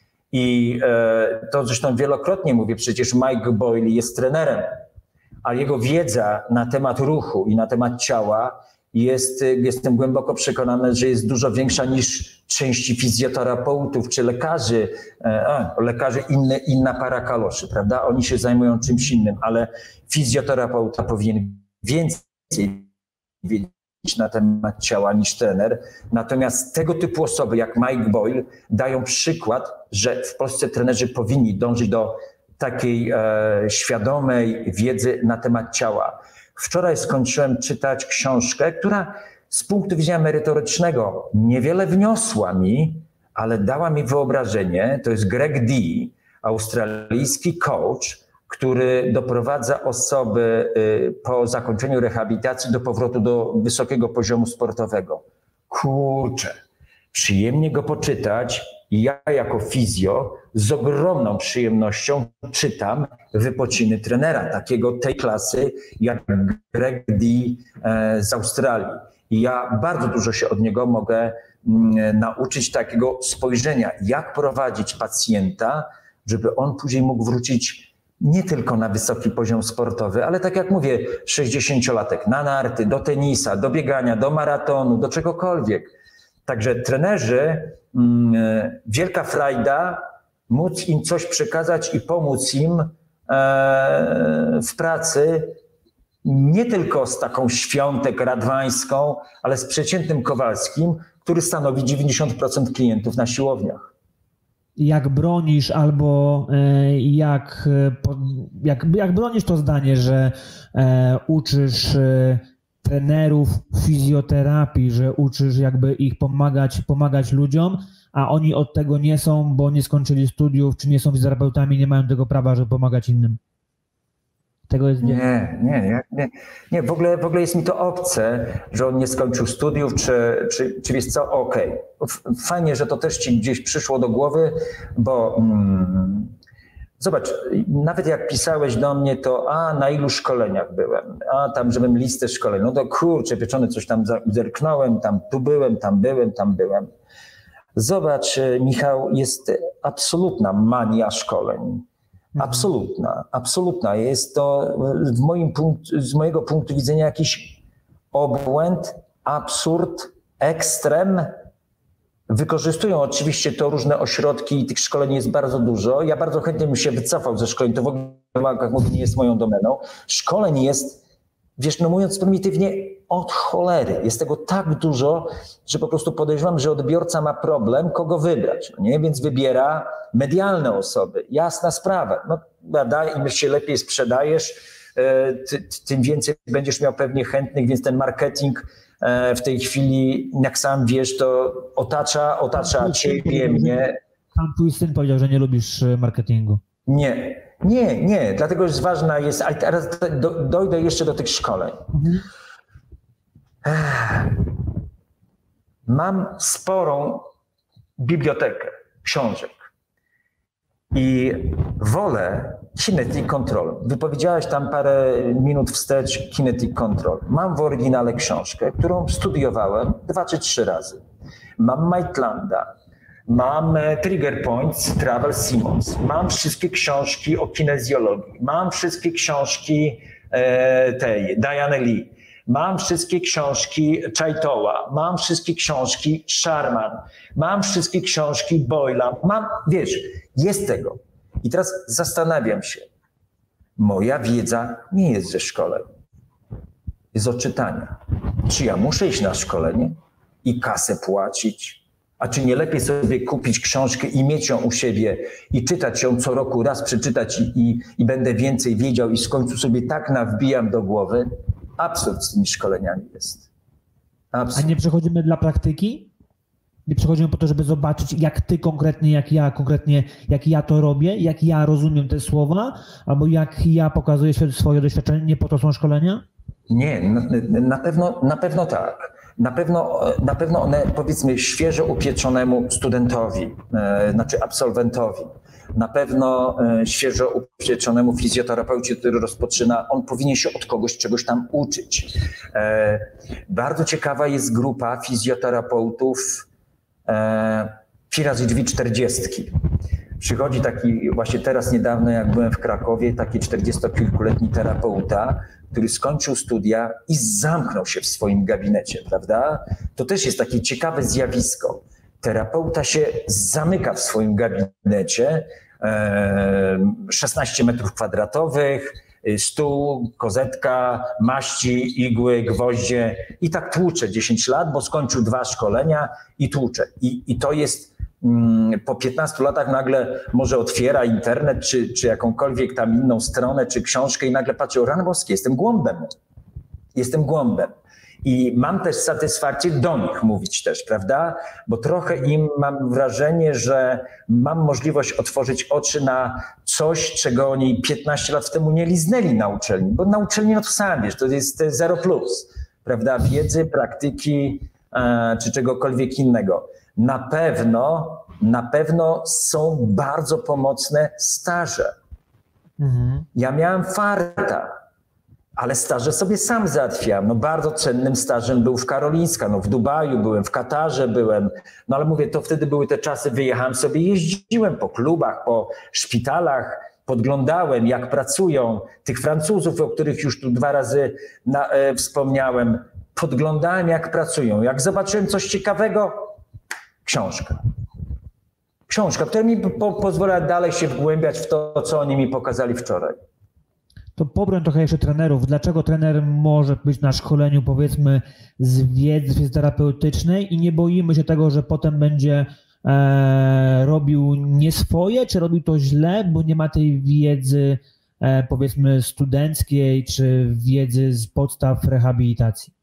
I e, to zresztą wielokrotnie mówię, przecież Mike Boyle jest trenerem, a jego wiedza na temat ruchu i na temat ciała jest, jestem głęboko przekonany, że jest dużo większa niż części fizjoterapeutów czy lekarzy, a, lekarzy inne, inna para kaloszy, prawda? Oni się zajmują czymś innym, ale fizjoterapeuta powinien więcej wiedzieć na temat ciała niż trener. Natomiast tego typu osoby jak Mike Boyle dają przykład, że w Polsce trenerzy powinni dążyć do takiej e, świadomej wiedzy na temat ciała. Wczoraj skończyłem czytać książkę, która z punktu widzenia merytorycznego niewiele wniosła mi, ale dała mi wyobrażenie. To jest Greg Dee, australijski coach, który doprowadza osoby po zakończeniu rehabilitacji do powrotu do wysokiego poziomu sportowego. Kurczę, przyjemnie go poczytać I ja jako fizjo z ogromną przyjemnością czytam wypociny trenera, takiego tej klasy jak Greg Dee z Australii. I ja bardzo dużo się od niego mogę nauczyć takiego spojrzenia, jak prowadzić pacjenta, żeby on później mógł wrócić nie tylko na wysoki poziom sportowy, ale tak jak mówię, sześćdziesięciolatek na narty, do tenisa, do biegania, do maratonu, do czegokolwiek. Także trenerzy, wielka frajda, móc im coś przekazać i pomóc im w pracy, nie tylko z taką Świątek Radwańską, ale z przeciętnym Kowalskim, który stanowi dziewięćdziesiąt procent klientów na siłowniach. Jak bronisz albo jak, jak, jak bronisz to zdanie, że uczysz trenerów fizjoterapii, że uczysz jakby ich pomagać, pomagać ludziom, a oni od tego nie są, bo nie skończyli studiów, czy nie są fizjoterapeutami, nie mają tego prawa, żeby pomagać innym. Tego jest nie. Nie, nie, nie, nie, nie. W ogóle, w ogóle jest mi to obce, że on nie skończył studiów, czy, czy, czy wiesz co, okej. Okay. Fajnie, że to też ci gdzieś przyszło do głowy, bo mm, zobacz, nawet jak pisałeś do mnie, to a na ilu szkoleniach byłem, a tam, żebym listę szkoleń, no to kurczę, pieczony, coś tam zerknąłem, tam tu byłem, tam byłem, tam byłem. Zobacz, Michał, jest absolutna mania szkoleń. Absolutna, absolutna. Jest to w moim punkt, z mojego punktu widzenia jakiś obłęd, absurd, ekstrem. Wykorzystują oczywiście to różne ośrodki i tych szkoleń jest bardzo dużo. Ja bardzo chętnie bym się wycofał ze szkoleń, to w ogóle jak mówię, nie jest moją domeną. Szkoleń jest, wiesz, no mówiąc prymitywnie, od cholery. Jest tego tak dużo, że po prostu podejrzewam, że odbiorca ma problem, kogo wybrać. No nie? Więc wybiera medialne osoby. Jasna sprawa. No, prawda? Im się lepiej sprzedajesz, ty, tym więcej będziesz miał pewnie chętnych, więc ten marketing w tej chwili, jak sam wiesz, to otacza, otacza ciebie, mnie. Pan twój syn powiedział, że nie lubisz marketingu. Nie, nie, nie. Dlatego, że ważna jest, a teraz do, dojdę jeszcze do tych szkoleń. Mhm. Mam sporą bibliotekę książek i wolę Kinetic Control. Wypowiedziałeś tam parę minut wstecz Kinetic Control. Mam w oryginale książkę, którą studiowałem dwa czy trzy razy. Mam Maitlanda, mam Trigger Points, Travel Simmons, mam wszystkie książki o kinezjologii, mam wszystkie książki e, tej Diane Lee. Mam wszystkie książki Chaitoła, mam wszystkie książki Sharman, mam wszystkie książki Boyla, mam, wiesz, jest tego. I teraz zastanawiam się, moja wiedza nie jest ze szkoleń, jest od czytania. Czy ja muszę iść na szkolenie i kasę płacić? A czy nie lepiej sobie kupić książkę i mieć ją u siebie i czytać ją co roku, raz przeczytać i, i, i będę więcej wiedział i w końcu sobie tak nawbijam do głowy? Absurd z tymi szkoleniami jest. Absurd. A nie przechodzimy dla praktyki? Nie przechodzimy po to, żeby zobaczyć, jak ty konkretnie, jak ja konkretnie, jak ja to robię, jak ja rozumiem te słowa, albo jak ja pokazuję swoje doświadczenie, nie po to są szkolenia? Nie, na, na pewno, na pewno tak. Na pewno, na pewno one, powiedzmy, świeżo upieczonemu studentowi, e, znaczy absolwentowi, na pewno e, świeżo upieczonemu fizjoterapeucie, który rozpoczyna, on powinien się od kogoś czegoś tam uczyć. E, bardzo ciekawa jest grupa fizjoterapeutów e, pi razy drzwi czterdziestki. Przychodzi taki, właśnie teraz niedawno, jak byłem w Krakowie, taki czterdziestokilkuletni terapeuta, który skończył studia i zamknął się w swoim gabinecie, prawda? To też jest takie ciekawe zjawisko. Terapeuta się zamyka w swoim gabinecie, szesnaście metrów kwadratowych, stół, kozetka, maści, igły, gwoździe i tak tłucze dziesięć lat, bo skończył dwa szkolenia i tłucze. I, i to jest po piętnastu latach nagle może otwiera internet, czy, czy jakąkolwiek tam inną stronę, czy książkę i nagle patrzy, o rany boskie, jestem głąbem. Jestem głąbem. I mam też satysfakcję do nich mówić też, prawda? Bo trochę im mam wrażenie, że mam możliwość otworzyć oczy na coś, czego oni piętnaście lat temu nie liznęli na uczelni. Bo na uczelni, no to sam wiesz, to jest zero plus, prawda? Wiedzy, praktyki, e, czy czegokolwiek innego. Na pewno na pewno są bardzo pomocne staże. Mhm. Ja miałem farta, ale staże sobie sam załatwiałem. No bardzo cennym stażem był w Karolińska, no w Dubaju byłem, w Katarze byłem, no ale mówię, to wtedy były te czasy, wyjechałem sobie, jeździłem po klubach, po szpitalach, podglądałem, jak pracują tych Francuzów, o których już tu dwa razy na, e, wspomniałem. Podglądałem, jak pracują. Jak zobaczyłem coś ciekawego, książka. Książka, która mi po, pozwala dalej się wgłębiać w to, co oni mi pokazali wczoraj. To pobroń trochę jeszcze trenerów. Dlaczego trener może być na szkoleniu, powiedzmy, z wiedzy fizjoterapeutycznej i nie boimy się tego, że potem będzie e, robił nie swoje, czy robił to źle, bo nie ma tej wiedzy, e, powiedzmy, studenckiej, czy wiedzy z podstaw rehabilitacji?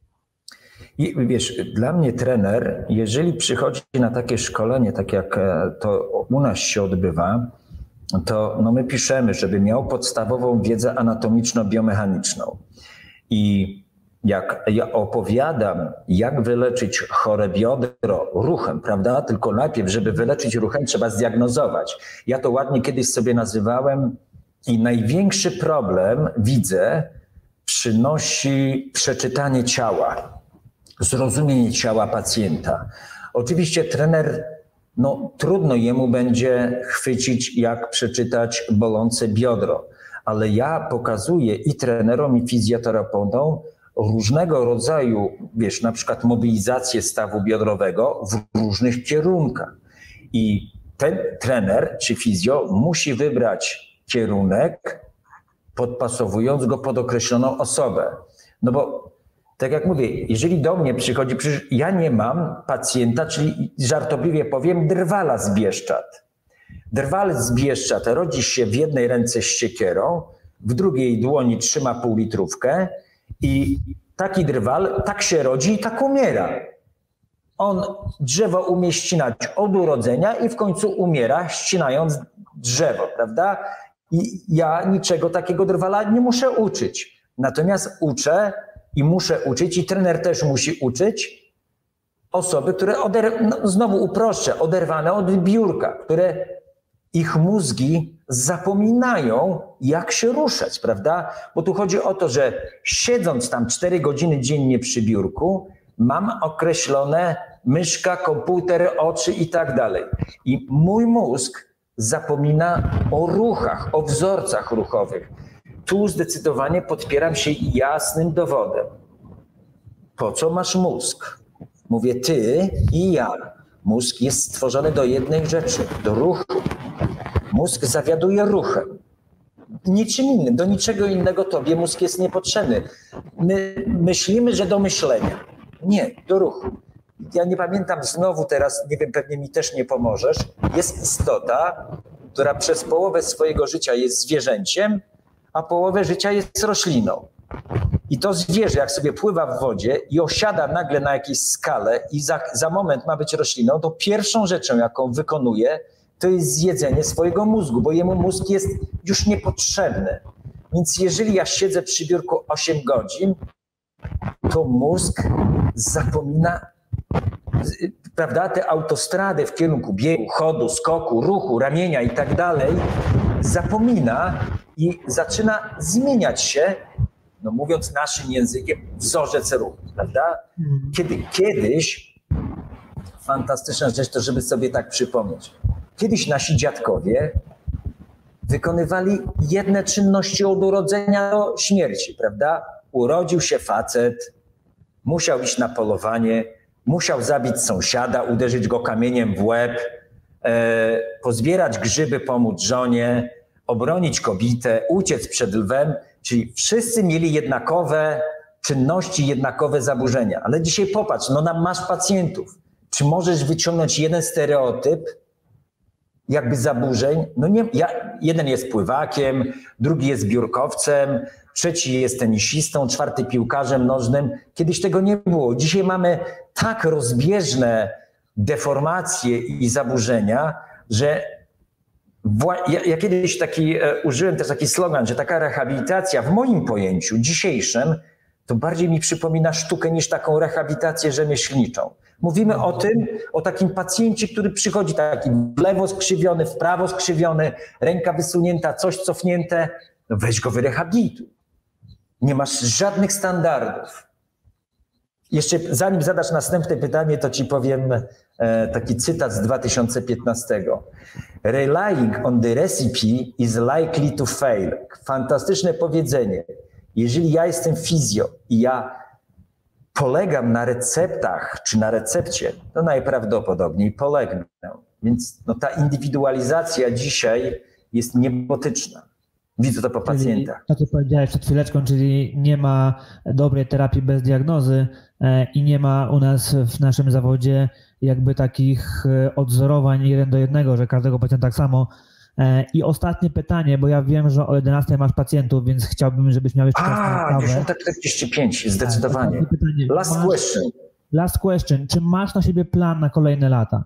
I wiesz, dla mnie trener, jeżeli przychodzi na takie szkolenie, tak jak to u nas się odbywa, to no my piszemy, żeby miał podstawową wiedzę anatomiczno-biomechaniczną. I jak ja opowiadam, jak wyleczyć chore biodro ruchem, prawda? Tylko najpierw, żeby wyleczyć ruchem, trzeba zdiagnozować. Ja to ładnie kiedyś sobie nazywałem i największy problem, widzę, przynosi przeczytanie ciała, zrozumienie ciała pacjenta. Oczywiście trener, no trudno jemu będzie chwycić, jak przeczytać bolące biodro, ale ja pokazuję i trenerom, i fizjoterapeutom różnego rodzaju, wiesz, na przykład mobilizację stawu biodrowego w różnych kierunkach. I ten trener czy fizjo musi wybrać kierunek, podpasowując go pod określoną osobę. No bo tak jak mówię, jeżeli do mnie przychodzi, przecież ja nie mam pacjenta, czyli żartobliwie powiem, drwala z Bieszczad. Drwal z Bieszczad rodzi się w jednej ręce z siekierą, w drugiej dłoni trzyma półlitrówkę i taki drwal tak się rodzi i tak umiera. On drzewo umie ścinać od urodzenia i w końcu umiera, ścinając drzewo, prawda? I ja niczego takiego drwala nie muszę uczyć. Natomiast uczę i muszę uczyć, i trener też musi uczyć osoby, które, oder- no, znowu uproszczę, oderwane od biurka, które ich mózgi zapominają, jak się ruszać, prawda? Bo tu chodzi o to, że siedząc tam cztery godziny dziennie przy biurku, mam określone myszka, komputer, oczy i tak dalej. I mój mózg zapomina o ruchach, o wzorcach ruchowych. Tu zdecydowanie podpieram się jasnym dowodem. Po co masz mózg? Mówię ty i ja. Mózg jest stworzony do jednej rzeczy, do ruchu. Mózg zawiaduje ruchem. Niczym innym, do niczego innego tobie mózg jest niepotrzebny. My myślimy, że do myślenia. Nie, do ruchu. Ja nie pamiętam znowu teraz, nie wiem, pewnie mi też nie pomożesz. Jest istota, która przez połowę swojego życia jest zwierzęciem, a połowę życia jest rośliną. I to zwierzę, jak sobie pływa w wodzie i osiada nagle na jakiejś skale i za, za moment ma być rośliną, to pierwszą rzeczą, jaką wykonuje, to jest zjedzenie swojego mózgu, bo jemu mózg jest już niepotrzebny. Więc jeżeli ja siedzę przy biurku osiem godzin, to mózg zapomina, prawda, te autostrady w kierunku biegu, chodu, skoku, ruchu, ramienia i tak dalej, zapomina i zaczyna zmieniać się, no mówiąc naszym językiem, wzorzec ruchu, prawda? Kiedy, kiedyś, fantastyczna rzecz, to żeby sobie tak przypomnieć, kiedyś nasi dziadkowie wykonywali jedne czynności od urodzenia do śmierci, prawda? Urodził się facet, musiał iść na polowanie, musiał zabić sąsiada, uderzyć go kamieniem w łeb, e, pozbierać grzyby, pomóc żonie, obronić kobietę, uciec przed lwem, czyli wszyscy mieli jednakowe czynności, jednakowe zaburzenia. Ale dzisiaj popatrz, no nam masz pacjentów. Czy możesz wyciągnąć jeden stereotyp jakby zaburzeń? No nie, ja, jeden jest pływakiem, drugi jest biurkowcem, trzeci jest tenisistą, czwarty piłkarzem nożnym. Kiedyś tego nie było. Dzisiaj mamy tak rozbieżne deformacje i zaburzenia, że Ja, ja kiedyś taki, e, użyłem też taki slogan, że taka rehabilitacja w moim pojęciu dzisiejszym to bardziej mi przypomina sztukę niż taką rehabilitację rzemieślniczą. Mówimy o tym, o takim pacjencie, który przychodzi taki w lewo skrzywiony, w prawo skrzywiony, ręka wysunięta, coś cofnięte. No weź go wyrehabilituj. Nie masz żadnych standardów. Jeszcze zanim zadasz następne pytanie, to ci powiem e, taki cytat z dwa tysiące piętnastego. Relying on the recipe is likely to fail. Fantastyczne powiedzenie. Jeżeli ja jestem fizjo i ja polegam na receptach czy na recepcie, to najprawdopodobniej polegnę. Więc no, ta indywidualizacja dzisiaj jest niebotyczna. Widzę to po czyli, pacjentach. To, co powiedziałeś przed chwileczką, czyli nie ma dobrej terapii bez diagnozy e, i nie ma u nas w naszym zawodzie jakby takich odzorowań jeden do jednego, że każdego pacjenta tak samo. E, I ostatnie pytanie, bo ja wiem, że o jedenastej masz pacjentów, więc chciałbym, żebyś miał jeszcze czas na A, kawę. dziesiąta czterdzieści pięć, zdecydowanie. Tak, pytanie. Last masz, question. Last question. Czy masz na siebie plan na kolejne lata?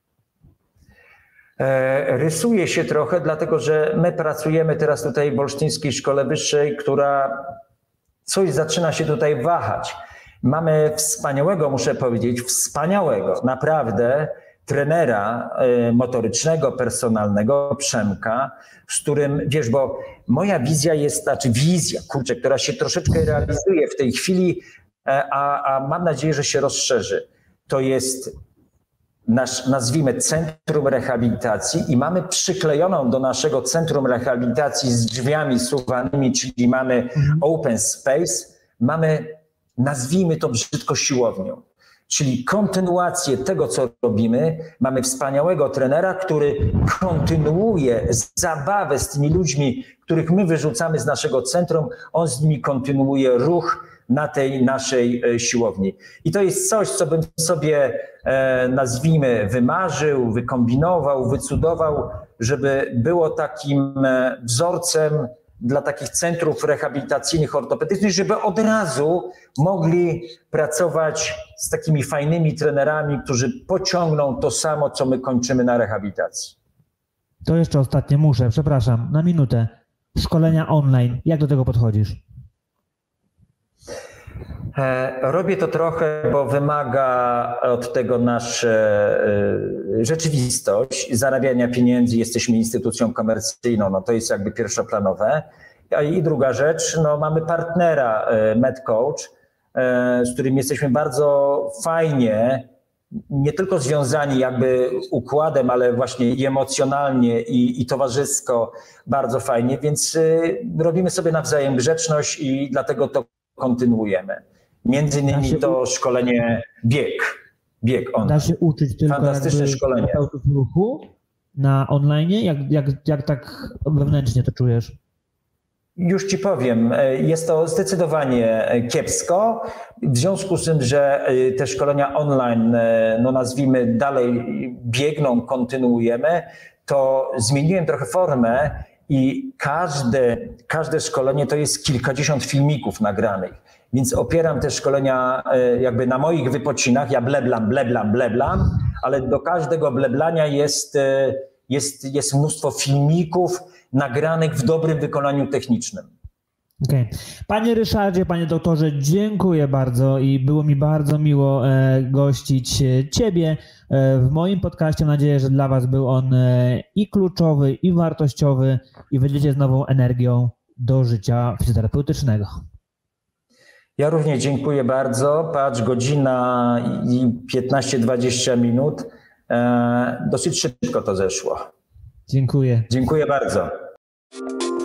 Rysuje się trochę, dlatego że my pracujemy teraz tutaj w Olsztyńskiej Szkole Wyższej, która coś zaczyna się tutaj wahać. Mamy wspaniałego, muszę powiedzieć, wspaniałego, naprawdę trenera motorycznego, personalnego, Przemka, z którym, wiesz, bo moja wizja jest, znaczy wizja, kurczę, która się troszeczkę realizuje w tej chwili, a, a mam nadzieję, że się rozszerzy. To jest nasz, nazwijmy, centrum rehabilitacji i mamy przyklejoną do naszego centrum rehabilitacji z drzwiami suwanymi, czyli mamy open space, mamy, nazwijmy to brzydko, siłownią. Czyli kontynuację tego, co robimy. Mamy wspaniałego trenera, który kontynuuje zabawę z tymi ludźmi, których my wyrzucamy z naszego centrum. On z nimi kontynuuje ruch na tej naszej siłowni. I to jest coś, co bym sobie, e, nazwijmy, wymarzył, wykombinował, wycudował, żeby było takim wzorcem dla takich centrów rehabilitacyjnych, ortopedycznych, żeby od razu mogli pracować z takimi fajnymi trenerami, którzy pociągną to samo, co my kończymy na rehabilitacji. To jeszcze ostatnie muszę, przepraszam, na minutę. Szkolenia online, jak do tego podchodzisz? Robię to trochę, bo wymaga od tego nasza rzeczywistość, zarabiania pieniędzy, jesteśmy instytucją komercyjną, no to jest jakby pierwszoplanowe. I druga rzecz, no mamy partnera MedCoach, z którym jesteśmy bardzo fajnie, nie tylko związani jakby układem, ale właśnie i emocjonalnie i, i towarzysko bardzo fajnie, więc robimy sobie nawzajem grzeczność i dlatego to kontynuujemy. Między innymi to szkolenie bieg. Bieg on. Da się uczyć tylko fantastyczne szkolenie ruchu na online? Jak, jak, jak tak wewnętrznie to czujesz? Już ci powiem, jest to zdecydowanie kiepsko. W związku z tym, że te szkolenia online, no nazwijmy, dalej biegną, kontynuujemy, to zmieniłem trochę formę i każde, każde szkolenie to jest kilkadziesiąt filmików nagranych. Więc opieram te szkolenia jakby na moich wypoczynach. Ja bleblam, bleblam, bleblam, ale do każdego bleblania jest, jest, jest mnóstwo filmików nagranych w dobrym wykonaniu technicznym. Okej. Okay. Panie Ryszardzie, panie doktorze, dziękuję bardzo i było mi bardzo miło gościć ciebie w moim podcaście. Mam nadzieję, że dla was był on i kluczowy, i wartościowy i wyjdziecie z nową energią do życia fizjoterapeutycznego. Ja również dziękuję bardzo. Patrz, godzina i piętnaście dwadzieścia minut. E, dosyć szybko to zeszło. Dziękuję. Dziękuję bardzo.